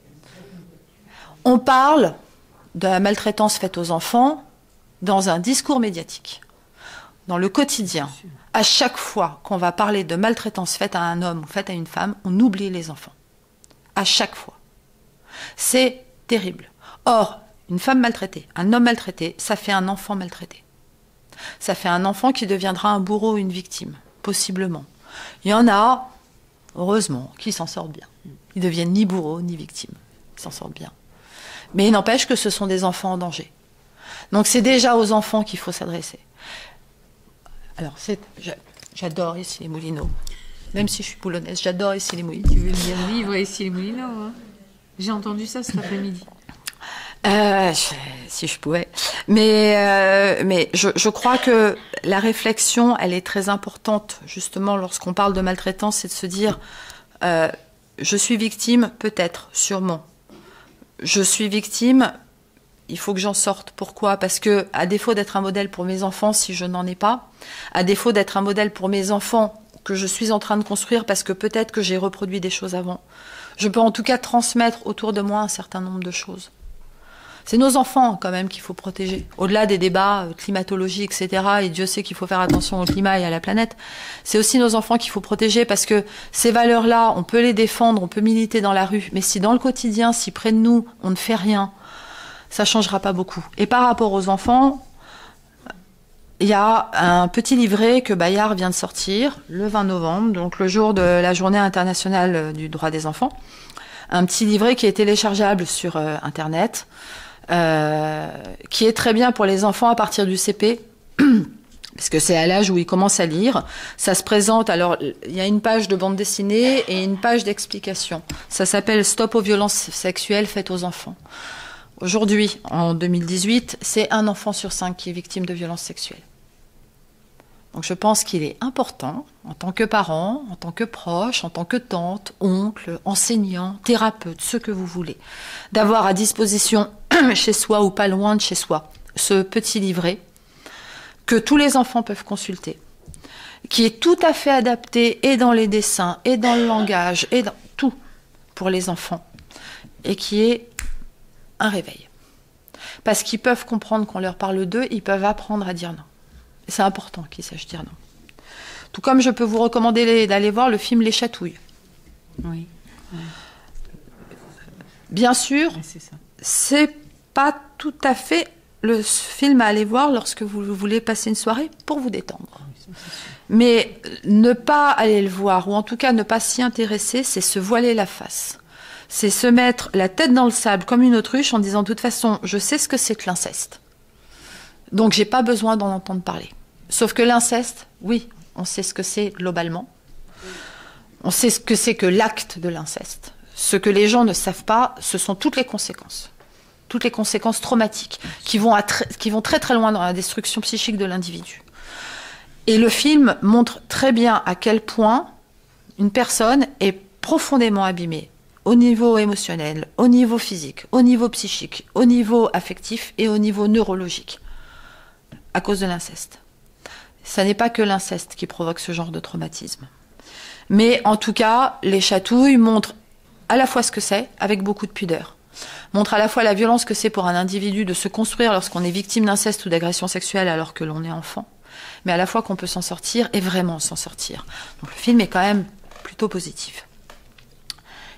On parle de la maltraitance faite aux enfants dans un discours médiatique. Dans le quotidien, à chaque fois qu'on va parler de maltraitance faite à un homme ou faite à une femme, on oublie les enfants. À chaque fois. C'est terrible. Or, une femme maltraitée, un homme maltraité, ça fait un enfant maltraité. Ça fait un enfant qui deviendra un bourreau ou une victime, possiblement. Il y en a, heureusement, qui s'en sortent bien. Ils deviennent ni bourreaux ni victimes. Ils s'en sortent bien. Mais il n'empêche que ce sont des enfants en danger. Donc c'est déjà aux enfants qu'il faut s'adresser. Alors, j'adore Issy-les-Moulineaux. Même si je suis boulonnaise, j'adore Issy-les-Moulineaux. Tu veux bien vivre à Issy-les-Moulineaux, hein? J'ai entendu ça cet après-midi. Si je pouvais. Mais je crois que la réflexion, elle est très importante, justement, lorsqu'on parle de maltraitance, c'est de se dire, je suis victime, peut-être, sûrement. Je suis victime, il faut que j'en sorte. Pourquoi? Parce que, à défaut d'être un modèle pour mes enfants, si je n'en ai pas, à défaut d'être un modèle pour mes enfants que je suis en train de construire, parce que peut-être que j'ai reproduit des choses avant, je peux en tout cas transmettre autour de moi un certain nombre de choses. C'est nos enfants, quand même, qu'il faut protéger. Au-delà des débats climatologiques, etc., et Dieu sait qu'il faut faire attention au climat et à la planète, c'est aussi nos enfants qu'il faut protéger, parce que ces valeurs-là, on peut les défendre, on peut militer dans la rue, mais si dans le quotidien, si près de nous, on ne fait rien, ça ne changera pas beaucoup. Et par rapport aux enfants, il y a un petit livret que Bayard vient de sortir, le 20 novembre, donc le jour de la journée internationale du droit des enfants. Un petit livret qui est téléchargeable sur Internet, qui est très bien pour les enfants à partir du CP, parce que c'est à l'âge où ils commencent à lire. Ça se présente, alors il y a une page de bande dessinée et une page d'explication. Ça s'appelle « Stop aux violences sexuelles faites aux enfants ». Aujourd'hui, en 2018, c'est 1 enfant sur 5 qui est victime de violences sexuelles. Donc je pense qu'il est important, en tant que parent, en tant que proche, en tant que tante, oncle, enseignant, thérapeute, ce que vous voulez, d'avoir à disposition chez soi ou pas loin de chez soi ce petit livret que tous les enfants peuvent consulter, qui est tout à fait adapté et dans les dessins, et dans le langage, et dans tout pour les enfants, et qui est un réveil. Parce qu'ils peuvent comprendre qu'on leur parle d'eux, ils peuvent apprendre à dire non. C'est important qu'ils sachent dire non. Tout comme je peux vous recommander d'aller voir le film Les Chatouilles. Oui. Bien sûr, c'est pas tout à fait le film à aller voir lorsque vous voulez passer une soirée pour vous détendre. Mais ne pas aller le voir, ou en tout cas ne pas s'y intéresser, c'est se voiler la face. C'est se mettre la tête dans le sable comme une autruche en disant de toute façon, je sais ce que c'est que l'inceste. Donc j'ai pas besoin d'en entendre parler. Sauf que l'inceste, oui, on sait ce que c'est globalement. On sait ce que c'est que l'acte de l'inceste. Ce que les gens ne savent pas, ce sont toutes les conséquences. Toutes les conséquences traumatiques qui vont très très loin dans la destruction psychique de l'individu. Et le film montre très bien à quel point une personne est profondément abîmée au niveau émotionnel, au niveau physique, au niveau psychique, au niveau affectif et au niveau neurologique à cause de l'inceste. Ça n'est pas que l'inceste qui provoque ce genre de traumatisme. Mais en tout cas, Les Chatouilles montrent à la fois ce que c'est, avec beaucoup de pudeur. Montrent à la fois la violence que c'est pour un individu de se construire lorsqu'on est victime d'inceste ou d'agression sexuelle alors que l'on est enfant, mais à la fois qu'on peut s'en sortir et vraiment s'en sortir. Donc le film est quand même plutôt positif.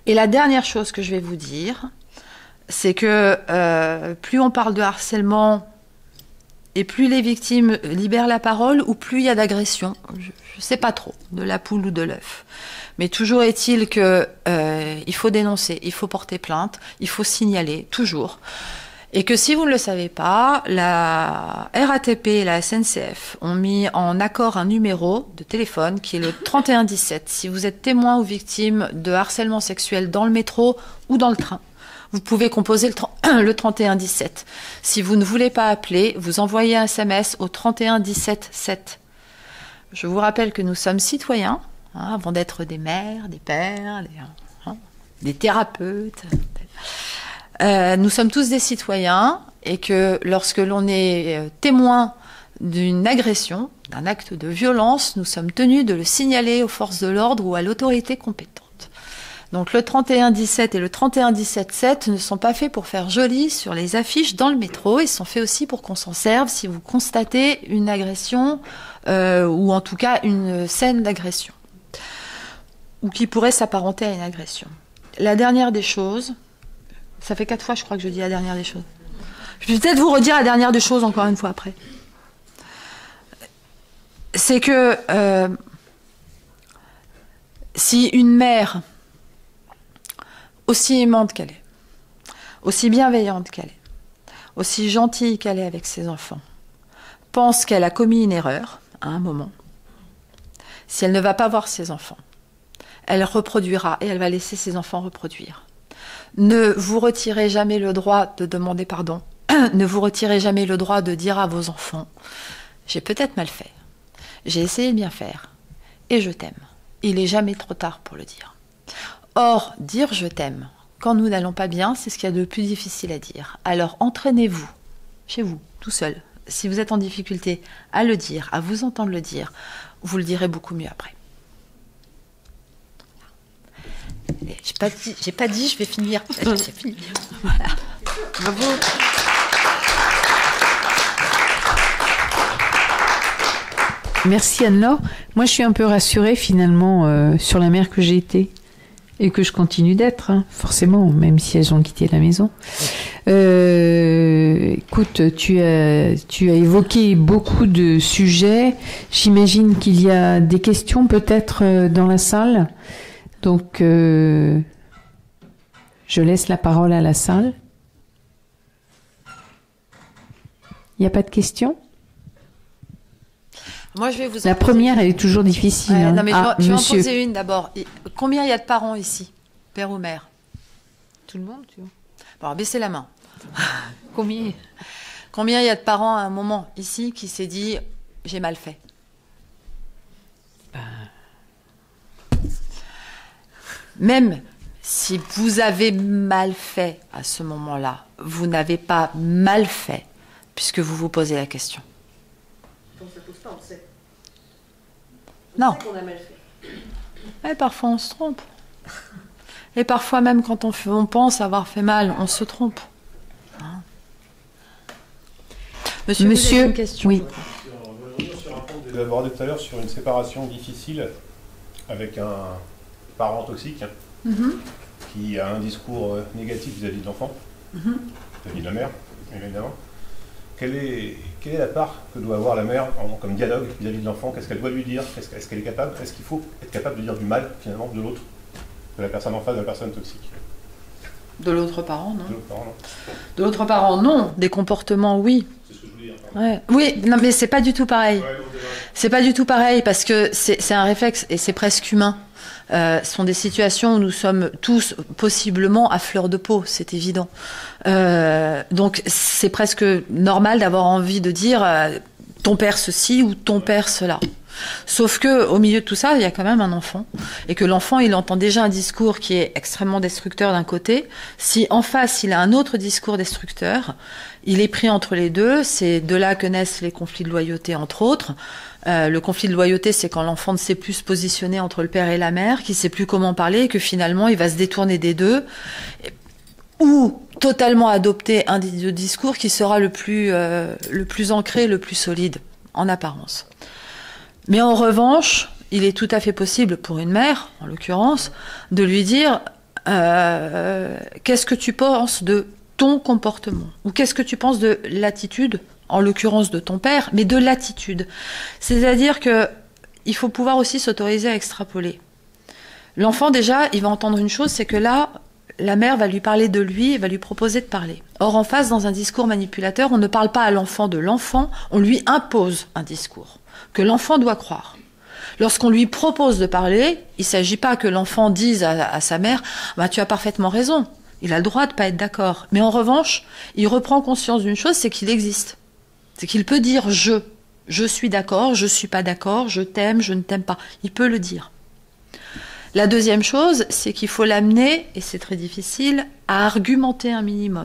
Et la dernière chose que je vais vous dire, c'est que plus on parle de harcèlement et plus les victimes libèrent la parole, ou plus il y a d'agression. Je ne sais pas trop, de la poule ou de l'œuf. Mais toujours est-il que il faut dénoncer, il faut porter plainte, il faut signaler, toujours. Et que si vous ne le savez pas, la RATP et la SNCF ont mis en accord un numéro de téléphone qui est le 3117. Si vous êtes témoin ou victime de harcèlement sexuel dans le métro ou dans le train, vous pouvez composer le 3117. Si vous ne voulez pas appeler, vous envoyez un SMS au 31177. Je vous rappelle que nous sommes citoyens, avant d'être des mères, des pères, des thérapeutes. Nous sommes tous des citoyens et que lorsque l'on est témoin d'une agression, d'un acte de violence, nous sommes tenus de le signaler aux forces de l'ordre ou à l'autorité compétente. Donc le 3117 et le 31177 ne sont pas faits pour faire joli sur les affiches dans le métro, ils sont faits aussi pour qu'on s'en serve si vous constatez une agression ou en tout cas une scène d'agression ou qui pourrait s'apparenter à une agression. La dernière des choses, ça fait 4 fois je crois que je dis la dernière des choses. Je vais peut-être vous redire la dernière des choses encore une fois après. C'est que si une mère aussi aimante qu'elle est, aussi bienveillante qu'elle est, aussi gentille qu'elle est avec ses enfants, pense qu'elle a commis une erreur à un moment, si elle ne va pas voir ses enfants, elle reproduira et elle va laisser ses enfants reproduire. Ne vous retirez jamais le droit de demander pardon, ne vous retirez jamais le droit de dire à vos enfants « J'ai peut-être mal fait, j'ai essayé de bien faire, et je t'aime. Il n'est jamais trop tard pour le dire. » Or, dire « je t'aime », quand nous n'allons pas bien, c'est ce qu'il y a de plus difficile à dire. Alors, entraînez-vous, chez vous, tout seul. Si vous êtes en difficulté à le dire, à vous entendre le dire, vous le direz beaucoup mieux après. J'ai pas dit, je vais finir. J'ai fini. Voilà. Bravo. Merci Anne-Laure. Moi, je suis un peu rassurée finalement sur la mère que j'ai été. Et que je continue d'être, forcément, même si elles ont quitté la maison. Écoute, tu as évoqué beaucoup de sujets. J'imagine qu'il y a des questions peut-être dans la salle. Donc, je laisse la parole à la salle. Il n'y a pas de questions ? Moi, je vais vous la première, elle est toujours difficile. Ouais, non, mais je vais en monsieur. poser une d'abord. Combien il y a de parents ici, père ou mère? Tout le monde, tu vois. Bon, alors, baissez la main. Combien il y a de parents à un moment ici qui s'est dit j'ai mal fait? Même si vous avez mal fait à ce moment-là, vous n'avez pas mal fait puisque vous vous posez la question. On ne se pose pas, on sait. Non. On sait qu'on a mal fait. Ouais, parfois on se trompe. Et parfois même quand on pense avoir fait mal, on se trompe. Hein. Monsieur, vous avez une question? Oui. Sur un point que vous avez abordé tout à l'heure sur une séparation difficile avec un parent toxique qui a un discours négatif vis-à-vis de l'enfant, vis-à-vis de la mère, évidemment. Quelle est la part que doit avoir la mère comme dialogue vis-à-vis de l'enfant? Qu'est-ce qu'elle doit lui dire? Est-ce qu'elle est capable? Est-ce qu'il faut être capable de dire du mal, finalement, de l'autre, de la personne en face, de la personne toxique? De l'autre parent, non? De l'autre parent, non. De l'autre parent, non. Des comportements, oui. C'est ce que je voulais dire. Ouais. Oui, non, mais c'est pas du tout pareil. Ouais, non, C'est pas du tout pareil parce que c'est un réflexe et c'est presque humain. Ce sont des situations où nous sommes tous possiblement à fleur de peau, c'est évident. Donc c'est presque normal d'avoir envie de dire ton père ceci ou ton père cela. Sauf que au milieu de tout ça, il y a quand même un enfant et que l'enfant, il entend déjà un discours qui est extrêmement destructeur d'un côté. Si en face, il a un autre discours destructeur, il est pris entre les deux. C'est de là que naissent les conflits de loyauté, entre autres. Le conflit de loyauté, c'est quand l'enfant ne sait plus se positionner entre le père et la mère, qui ne sait plus comment parler, et que finalement, il va se détourner des deux, ou totalement adopter un des discours qui sera le plus ancré, le plus solide, en apparence. Mais en revanche, il est tout à fait possible pour une mère, en l'occurrence, de lui dire qu'est-ce que tu penses de ton comportement? Ou qu'est-ce que tu penses de l'attitude, en l'occurrence de ton père, mais de l'attitude? C'est-à-dire que il faut pouvoir aussi s'autoriser à extrapoler. L'enfant, déjà, il va entendre une chose, c'est que là, la mère va lui parler de lui et va lui proposer de parler. Or, en face, dans un discours manipulateur, on ne parle pas à l'enfant de l'enfant, on lui impose un discours que l'enfant doit croire. Lorsqu'on lui propose de parler, il ne s'agit pas que l'enfant dise à sa mère « tu as parfaitement raison ». Il a le droit de ne pas être d'accord. Mais en revanche, il reprend conscience d'une chose, c'est qu'il existe. C'est qu'il peut dire « je suis d'accord, je ne suis pas d'accord, je t'aime, je ne t'aime pas ». Il peut le dire. La deuxième chose, c'est qu'il faut l'amener, et c'est très difficile, à argumenter un minimum.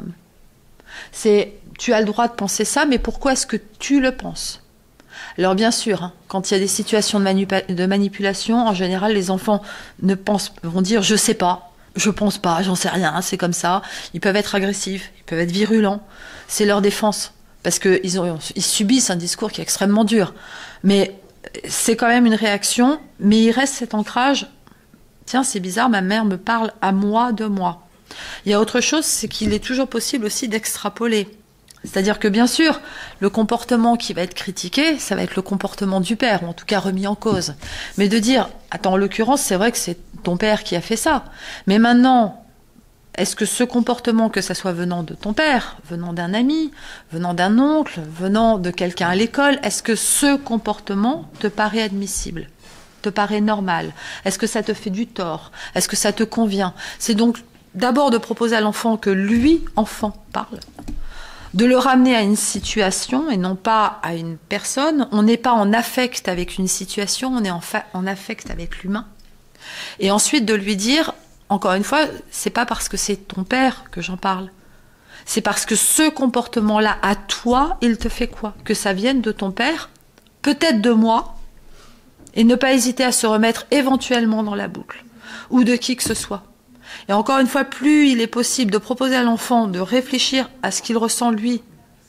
C'est « tu as le droit de penser ça, mais pourquoi est-ce que tu le penses ?» Alors bien sûr, quand il y a des situations de manipulation, en général, les enfants vont dire « je sais pas, je pense pas, j'en sais rien, c'est comme ça ». Ils peuvent être agressifs, ils peuvent être virulents. C'est leur défense, parce qu'ils subissent un discours qui est extrêmement dur. Mais c'est quand même une réaction, mais il reste cet ancrage. Tiens, c'est bizarre, ma mère me parle à moi de moi. Il y a autre chose, c'est qu'il est toujours possible aussi d'extrapoler. C'est-à-dire que bien sûr, le comportement qui va être critiqué, ça va être le comportement du père, ou en tout cas remis en cause. Mais de dire, attends, en l'occurrence, c'est vrai que c'est ton père qui a fait ça. Mais maintenant, est-ce que ce comportement, que ça soit venant de ton père, venant d'un ami, venant d'un oncle, venant de quelqu'un à l'école, est-ce que ce comportement te paraît admissible, te paraît normal? Est-ce que ça te fait du tort? Est-ce que ça te convient? C'est donc d'abord de proposer à l'enfant que lui, enfant, parle, de le ramener à une situation et non pas à une personne. On n'est pas en affect avec une situation, on est en affect avec l'humain. Et ensuite de lui dire, encore une fois, c'est pas parce que c'est ton père que j'en parle. C'est parce que ce comportement-là, à toi, il te fait quoi? Que ça vienne de ton père, peut-être de moi, et ne pas hésiter à se remettre éventuellement dans la boucle, ou de qui que ce soit. Et encore une fois, plus il est possible de proposer à l'enfant de réfléchir à ce qu'il ressent lui,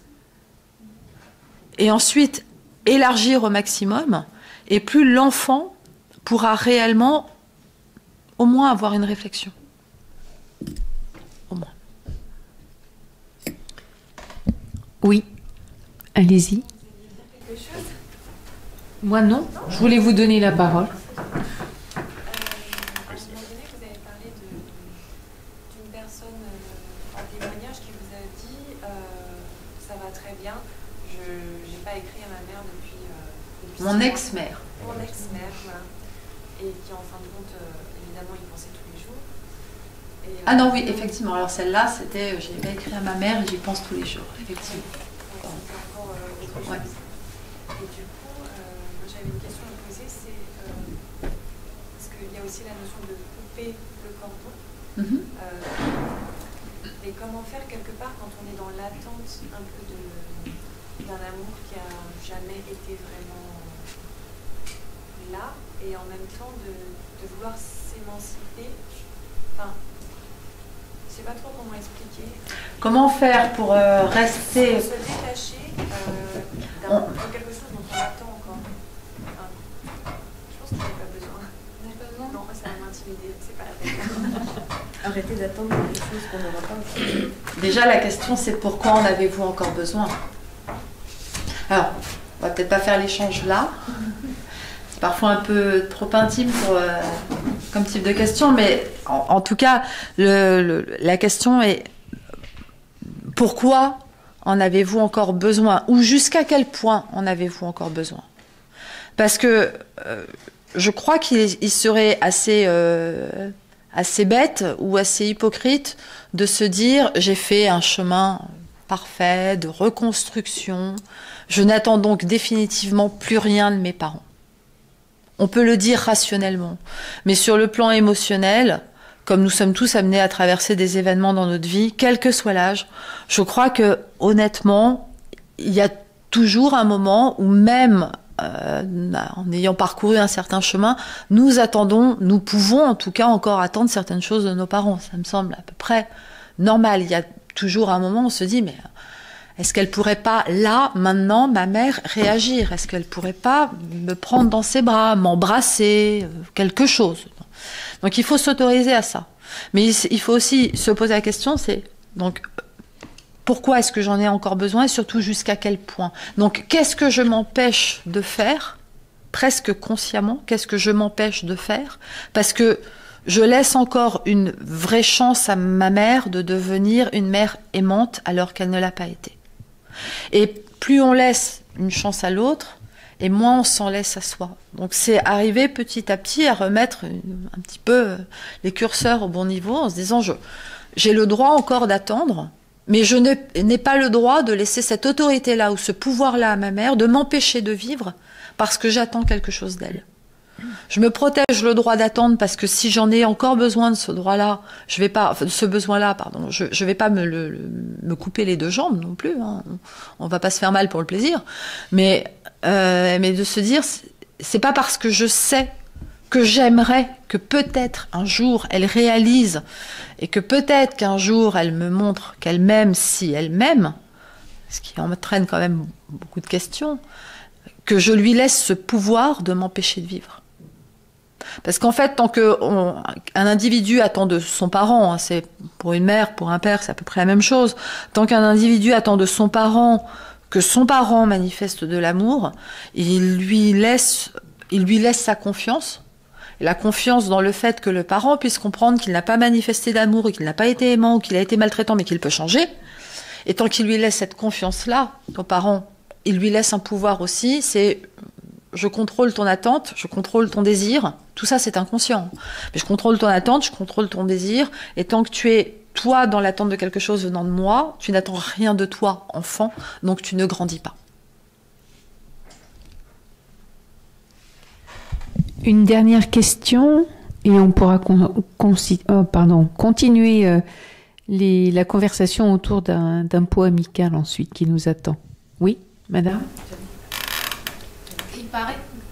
et ensuite élargir au maximum, et plus l'enfant pourra réellement au moins avoir une réflexion. Au moins. Oui, allez-y. Moi non, je voulais vous donner la parole. Mon ex-mère. Mon ex-mère, voilà. Et qui, en fin de compte, évidemment, y pensait tous les jours. Et, ah non, oui, effectivement. Alors celle-là, c'était, je n'ai pas écrit à ma mère et j'y pense tous les jours, effectivement. C'est encore autre chose. Ouais. Et du coup, moi, j'avais une question à vous poser, c'est parce qu'il y a aussi la notion de couper le cordon. Et comment faire quelque part quand on est dans l'attente un peu d'un amour qui a jamais été vraiment là, et en même temps de vouloir s'émanciper. Enfin, je sais pas trop comment expliquer. Comment faire pour rester... Se détacher de quelque chose dont on attend encore. Enfin, je pense qu'il n'y a pas besoin. On n'a pas besoin? Non, ça va m'intimider, c'est pas la peine. Arrêtez d'attendre quelque chose qu'on n'aura pas. Déjà, la question, c'est pourquoi en avez-vous encore besoin? Alors, on va peut-être pas faire l'échange là. C'est parfois un peu trop intime comme type de question, mais en tout cas, la question est pourquoi en avez-vous encore besoin? Ou jusqu'à quel point en avez-vous encore besoin? Parce que je crois qu'il serait assez bête ou assez hypocrite de se dire j'ai fait un chemin parfait de reconstruction, je n'attends donc définitivement plus rien de mes parents. On peut le dire rationnellement, mais sur le plan émotionnel, comme nous sommes tous amenés à traverser des événements dans notre vie, quel que soit l'âge, je crois que honnêtement, il y a toujours un moment où même en ayant parcouru un certain chemin, nous pouvons en tout cas encore attendre certaines choses de nos parents. Ça me semble à peu près normal. Il y a toujours un moment où on se dit, mais est-ce qu'elle pourrait pas, là, maintenant, ma mère, réagir? Est-ce qu'elle pourrait pas me prendre dans ses bras, m'embrasser, quelque chose? Donc il faut s'autoriser à ça. Mais il faut aussi se poser la question, c'est donc pourquoi est-ce que j'en ai encore besoin et surtout jusqu'à quel point. Donc qu'est-ce que je m'empêche de faire, presque consciemment, qu'est-ce que je m'empêche de faire, parce que je laisse encore une vraie chance à ma mère de devenir une mère aimante alors qu'elle ne l'a pas été. Et plus on laisse une chance à l'autre, et moins on s'en laisse à soi. Donc c'est arriver petit à petit à remettre un petit peu les curseurs au bon niveau en se disant j'ai le droit encore d'attendre, mais je n'ai pas le droit de laisser cette autorité-là ou ce pouvoir-là à ma mère de m'empêcher de vivre parce que j'attends quelque chose d'elle. Je me protège le droit d'attendre parce que si j'en ai encore besoin de ce droit-là, je vais pas, ce besoin-là, pardon, je vais pas me couper les deux jambes non plus. Hein. On va pas se faire mal pour le plaisir, mais de se dire, c'est pas parce que je sais que j'aimerais que peut-être un jour elle réalise et que peut-être qu'un jour elle me montre qu'elle m'aime si elle m'aime, ce qui entraîne quand même beaucoup de questions, que je lui laisse ce pouvoir de m'empêcher de vivre. Parce qu'en fait, tant qu'un individu attend de son parent, hein, c'est pour une mère, pour un père, c'est à peu près la même chose, tant qu'un individu attend de son parent que son parent manifeste de l'amour, il lui laisse sa confiance, et la confiance dans le fait que le parent puisse comprendre qu'il n'a pas manifesté d'amour, et qu'il n'a pas été aimant, ou qu'il a été maltraitant, mais qu'il peut changer. Et tant qu'il lui laisse cette confiance-là, ton parent, il lui laisse un pouvoir aussi, c'est je contrôle ton attente, je contrôle ton désir, tout ça c'est inconscient. Mais je contrôle ton attente, je contrôle ton désir, et tant que tu es, toi, dans l'attente de quelque chose venant de moi, tu n'attends rien de toi, enfant, donc tu ne grandis pas. Une dernière question, et on pourra continuer la conversation autour d'un pot amical ensuite qui nous attend. Oui, madame? Il paraît,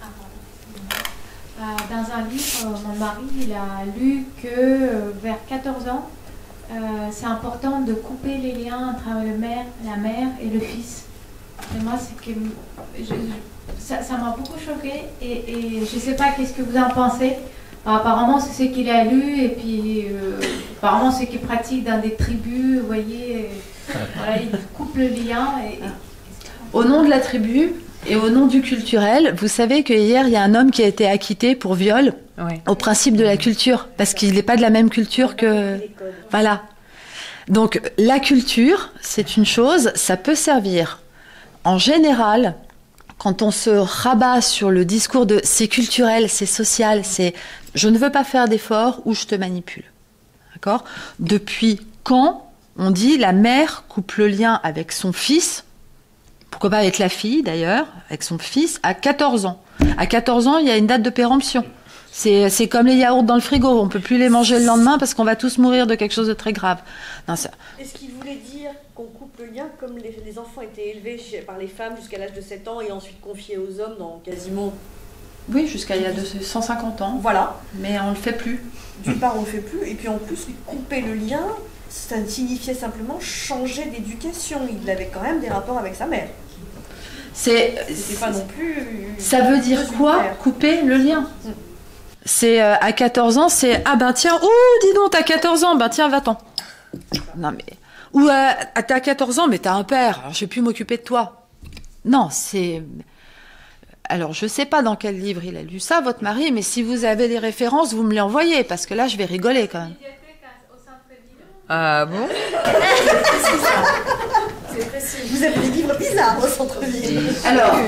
dans un livre, mon mari il a lu que vers 14 ans, c'est important de couper les liens entre la mère et le fils. Et moi, c'est que ça m'a beaucoup choquée et je ne sais pas qu'est-ce que vous en pensez. Apparemment, c'est ce qu'il a lu et puis apparemment, c'est qu'il pratique dans des tribus, vous voyez, voilà, il coupe le lien. Au nom de la tribu et au nom du culturel, vous savez que hier, il y a un homme qui a été acquitté pour viol au principe de la culture, parce qu'il n'est pas de la même culture que... Voilà. Donc, la culture, c'est une chose, ça peut servir. En général, quand on se rabat sur le discours de c'est culturel, c'est social, c'est je ne veux pas faire d'efforts ou je te manipule. D'accord ? Depuis quand on dit la mère coupe le lien avec son fils, pourquoi pas avec la fille d'ailleurs, avec son fils, à 14 ans. À 14 ans, il y a une date de péremption. C'est comme les yaourts dans le frigo, on ne peut plus les manger le lendemain parce qu'on va tous mourir de quelque chose de très grave. Non, ça... Est-ce qu'il voulait dire qu'on coupe le lien comme les enfants étaient élevés par les femmes jusqu'à l'âge de 7 ans et ensuite confiés aux hommes dans quasiment... Oui, jusqu'à il y a 150 ans. Voilà. Mais on ne le fait plus. D'une part, on ne le fait plus, et puis en plus, couper le lien, ça signifiait simplement changer d'éducation. Il avait quand même des rapports avec sa mère. C'était pas non plus... Ça veut dire quoi, couper le lien? C'est à 14 ans, c'est ah ben tiens, oh dis donc, t'as 14 ans, ben tiens, va-t'en. Non mais. Ou t'as 14 ans, mais t'as un père, alors je vais plus m'occuper de toi. Non, c'est. Alors je sais pas dans quel livre il a lu ça, votre mari, mais si vous avez des références, vous me les envoyez, parce que là je vais rigoler quand même. Ah bon? C'est précis. Vous avez des livres bizarres au centre-ville. Alors,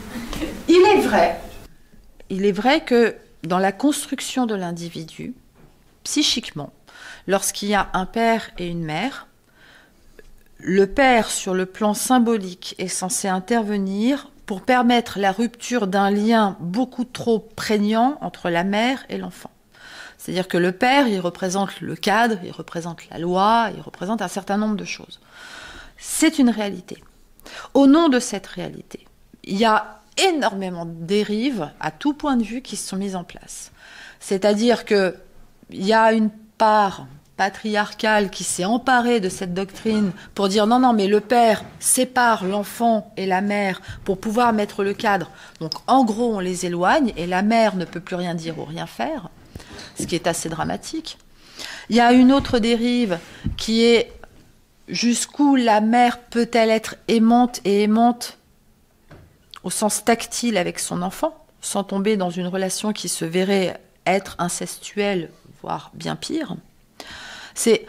il est vrai que dans la construction de l'individu, psychiquement, lorsqu'il y a un père et une mère, le père, sur le plan symbolique, est censé intervenir pour permettre la rupture d'un lien beaucoup trop prégnant entre la mère et l'enfant. C'est-à-dire que le père, il représente le cadre, il représente la loi, il représente un certain nombre de choses. C'est une réalité. Au nom de cette réalité, il y a énormément de dérives à tout point de vue qui se sont mises en place. C'est-à-dire qu'il y a une part patriarcale qui s'est emparée de cette doctrine pour dire non, mais le père sépare l'enfant et la mère pour pouvoir mettre le cadre. Donc en gros, on les éloigne et la mère ne peut plus rien dire ou rien faire, ce qui est assez dramatique. Il y a une autre dérive qui est jusqu'où la mère peut-elle être aimante et aimante au sens tactile avec son enfant, sans tomber dans une relation qui se verrait être incestuelle, voire bien pire. C'est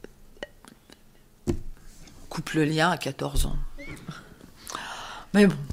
coupe le lien à 14 ans. Mais bon,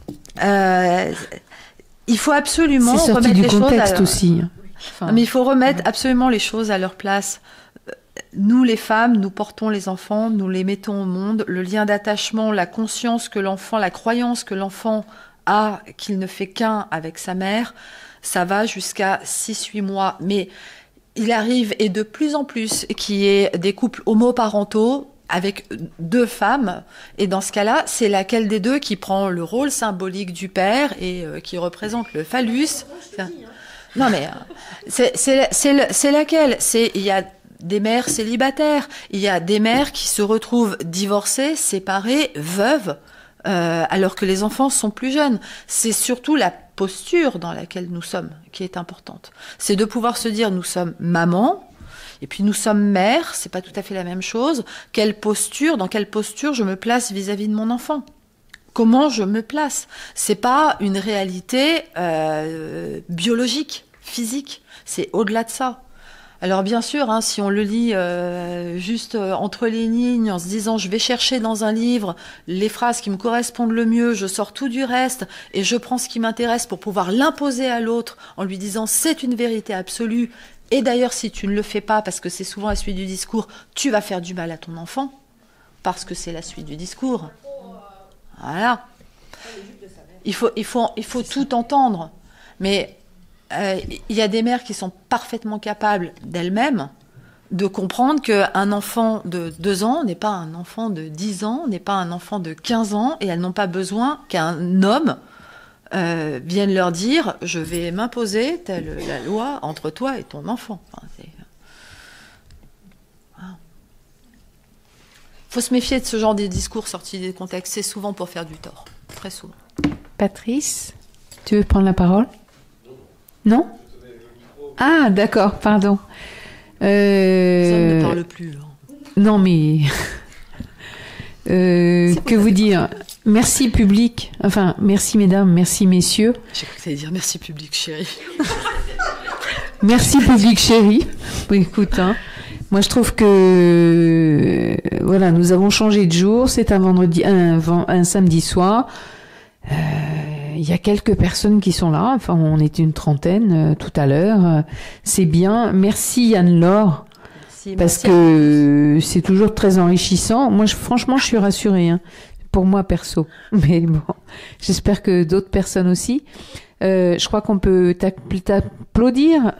il faut absolument remettre les choses à leur... aussi. Enfin, mais il faut remettre absolument les choses à leur place. Nous, les femmes, nous portons les enfants, nous les mettons au monde. Le lien d'attachement, la conscience que l'enfant, la croyance que l'enfant a qu'il ne fait qu'un avec sa mère, ça va jusqu'à 6-8 mois. Mais il arrive, et de plus en plus, qu'il y ait des couples homoparentaux avec 2 femmes. Et dans ce cas-là, c'est laquelle des 2 qui prend le rôle symbolique du père et qui représente le phallus. Non mais c'est laquelle? Il y a des mères célibataires, il y a des mères qui se retrouvent divorcées, séparées, veuves, alors que les enfants sont plus jeunes. C'est surtout la posture dans laquelle nous sommes qui est importante. C'est de pouvoir se dire nous sommes maman, et puis nous sommes mères, c'est pas tout à fait la même chose. Dans quelle posture je me place vis-à-vis de mon enfant? Comment je me place? C'est pas une réalité biologique, physique. C'est au-delà de ça. Alors bien sûr, hein, si on le lit juste entre les lignes, en se disant je vais chercher dans un livre les phrases qui me correspondent le mieux, je sors tout du reste et je prends ce qui m'intéresse pour pouvoir l'imposer à l'autre en lui disant c'est une vérité absolue. Et d'ailleurs, si tu ne le fais pas, parce que c'est souvent la suite du discours, tu vas faire du mal à ton enfant, parce que c'est la suite du discours. Voilà. Il faut tout entendre. Mais il y a des mères qui sont parfaitement capables d'elles-mêmes de comprendre qu'un enfant de 2 ans n'est pas un enfant de 10 ans, n'est pas un enfant de 15 ans, et elles n'ont pas besoin qu'un homme vienne leur dire « je vais m'imposer telle la loi entre toi et ton enfant ». Enfin, faut se méfier de ce genre de discours sortis des contextes. C'est souvent pour faire du tort, très souvent. Patrice, tu veux prendre la parole? Non? Ah, d'accord, pardon. Ça ne parle plus. Hein. Non, mais... que vous dire? Merci public, enfin, merci mesdames, merci messieurs. J'ai cru que tu allais dire merci public, chérie. Merci public, chérie. Écoute, hein, moi je trouve que... voilà, nous avons changé de jour, c'est un samedi soir. Il y a quelques personnes qui sont là, enfin on était une trentaine tout à l'heure, c'est bien. Merci Anne-Laure, parce que c'est toujours très enrichissant. Moi franchement je suis rassurée, hein, pour moi perso, mais bon, j'espère que d'autres personnes aussi. Je crois qu'on peut t'applaudir.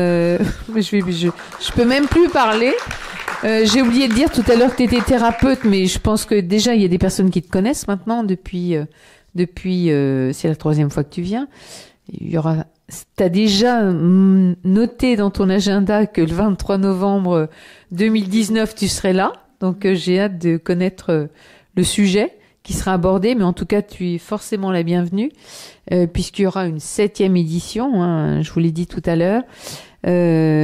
Je peux même plus parler. J'ai oublié de dire tout à l'heure que tu étais thérapeute, mais je pense que déjà il y a des personnes qui te connaissent maintenant depuis c'est la 3e fois que tu viens. T'as déjà noté dans ton agenda que le 23 novembre 2019 tu serais là, donc j'ai hâte de connaître le sujet qui sera abordé, mais en tout cas tu es forcément la bienvenue puisqu'il y aura une 7e édition, hein, je vous l'ai dit tout à l'heure. Nous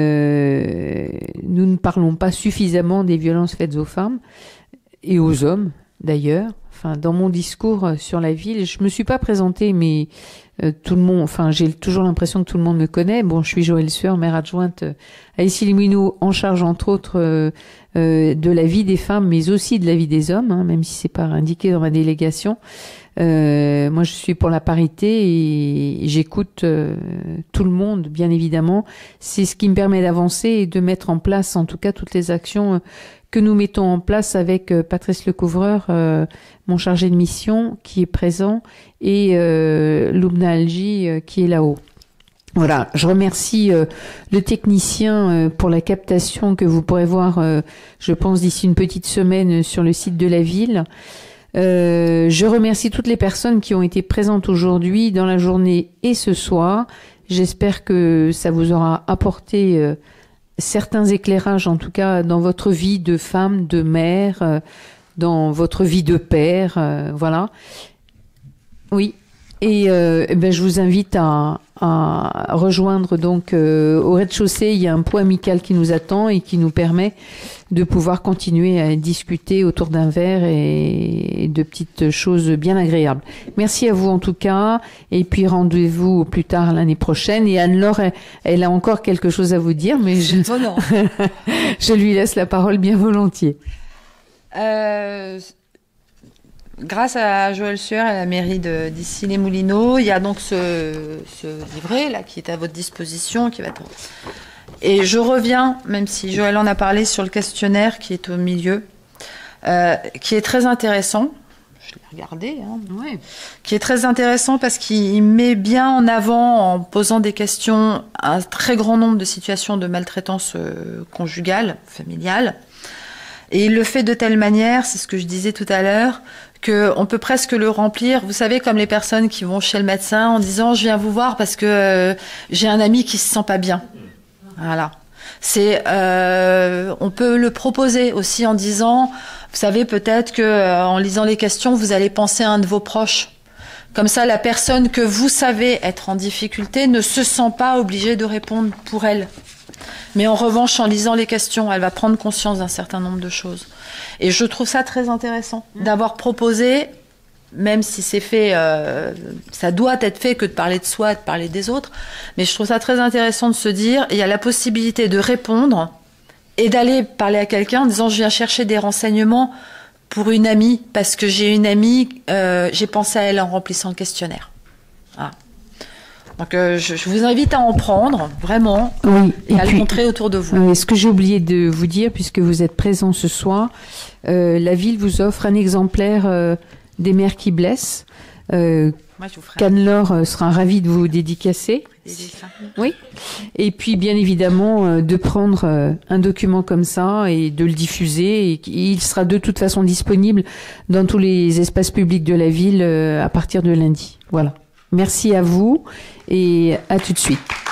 ne parlons pas suffisamment des violences faites aux femmes et aux hommes d'ailleurs. Enfin, dans mon discours sur la ville, je me suis pas présentée, mais tout le monde, enfin, j'ai toujours l'impression que tout le monde me connaît. Bon, je suis Joëlle Sueur, maire adjointe à Issy-les-Moulineaux, en charge entre autres de la vie des femmes, mais aussi de la vie des hommes, hein, même si c'est pas indiqué dans ma délégation. Moi, je suis pour la parité et j'écoute tout le monde, bien évidemment. C'est ce qui me permet d'avancer et de mettre en place, en tout cas, toutes les actions que nous mettons en place avec Patrice Lecouvreur, mon chargé de mission, qui est présent, et Loubna Algi, qui est là-haut. Voilà, je remercie le technicien pour la captation que vous pourrez voir, je pense, d'ici une petite semaine sur le site de la ville. Je remercie toutes les personnes qui ont été présentes aujourd'hui, dans la journée et ce soir. J'espère que ça vous aura apporté certains éclairages, en tout cas, dans votre vie de femme, de mère, dans votre vie de père, voilà. Oui. Et je vous invite à rejoindre donc au rez-de-chaussée, il y a un pot amical qui nous attend et qui nous permet de pouvoir continuer à discuter autour d'un verre et de petites choses bien agréables. Merci à vous en tout cas, et puis rendez-vous plus tard l'année prochaine. Et Anne-Laure, elle a encore quelque chose à vous dire, mais je lui laisse la parole bien volontiers. Grâce à Joël Sueur et à la mairie d'Issy-les-Moulineaux, il y a donc ce livret là qui est à votre disposition, qui va être... Et je reviens, même si Joël en a parlé, sur le questionnaire qui est au milieu, qui est très intéressant. Je l'ai regardé, hein. Ouais. Qui est très intéressant parce qu'il met bien en avant, en posant des questions, un très grand nombre de situations de maltraitance conjugale, familiale. Et il le fait de telle manière, c'est ce que je disais tout à l'heure, qu'on peut presque le remplir. Vous savez, comme les personnes qui vont chez le médecin en disant « je viens vous voir parce que j'ai un ami qui se sent pas bien ». Voilà. On peut le proposer aussi en disant, vous savez, peut-être que en lisant les questions, vous allez penser à un de vos proches. Comme ça, la personne que vous savez être en difficulté ne se sent pas obligée de répondre pour elle. Mais en revanche, en lisant les questions, elle va prendre conscience d'un certain nombre de choses. Et je trouve ça très intéressant d'avoir proposé, même si c'est fait, ça doit être fait que de parler de soi, de parler des autres, mais je trouve ça très intéressant de se dire, il y a la possibilité de répondre et d'aller parler à quelqu'un en disant, je viens chercher des renseignements pour une amie, parce que j'ai une amie, j'ai pensé à elle en remplissant le questionnaire. Voilà. Donc je vous invite à en prendre, vraiment, oui, et à le montrer autour de vous. Ce que j'ai oublié de vous dire, puisque vous êtes présents ce soir, la ville vous offre un exemplaire des mères qui blessent. Qu'Anne-Laure sera ravie de vous dédicacer. Oui. Et puis, bien évidemment, de prendre un document comme ça et de le diffuser. Et il sera de toute façon disponible dans tous les espaces publics de la ville à partir de lundi. Voilà. Merci à vous et à tout de suite.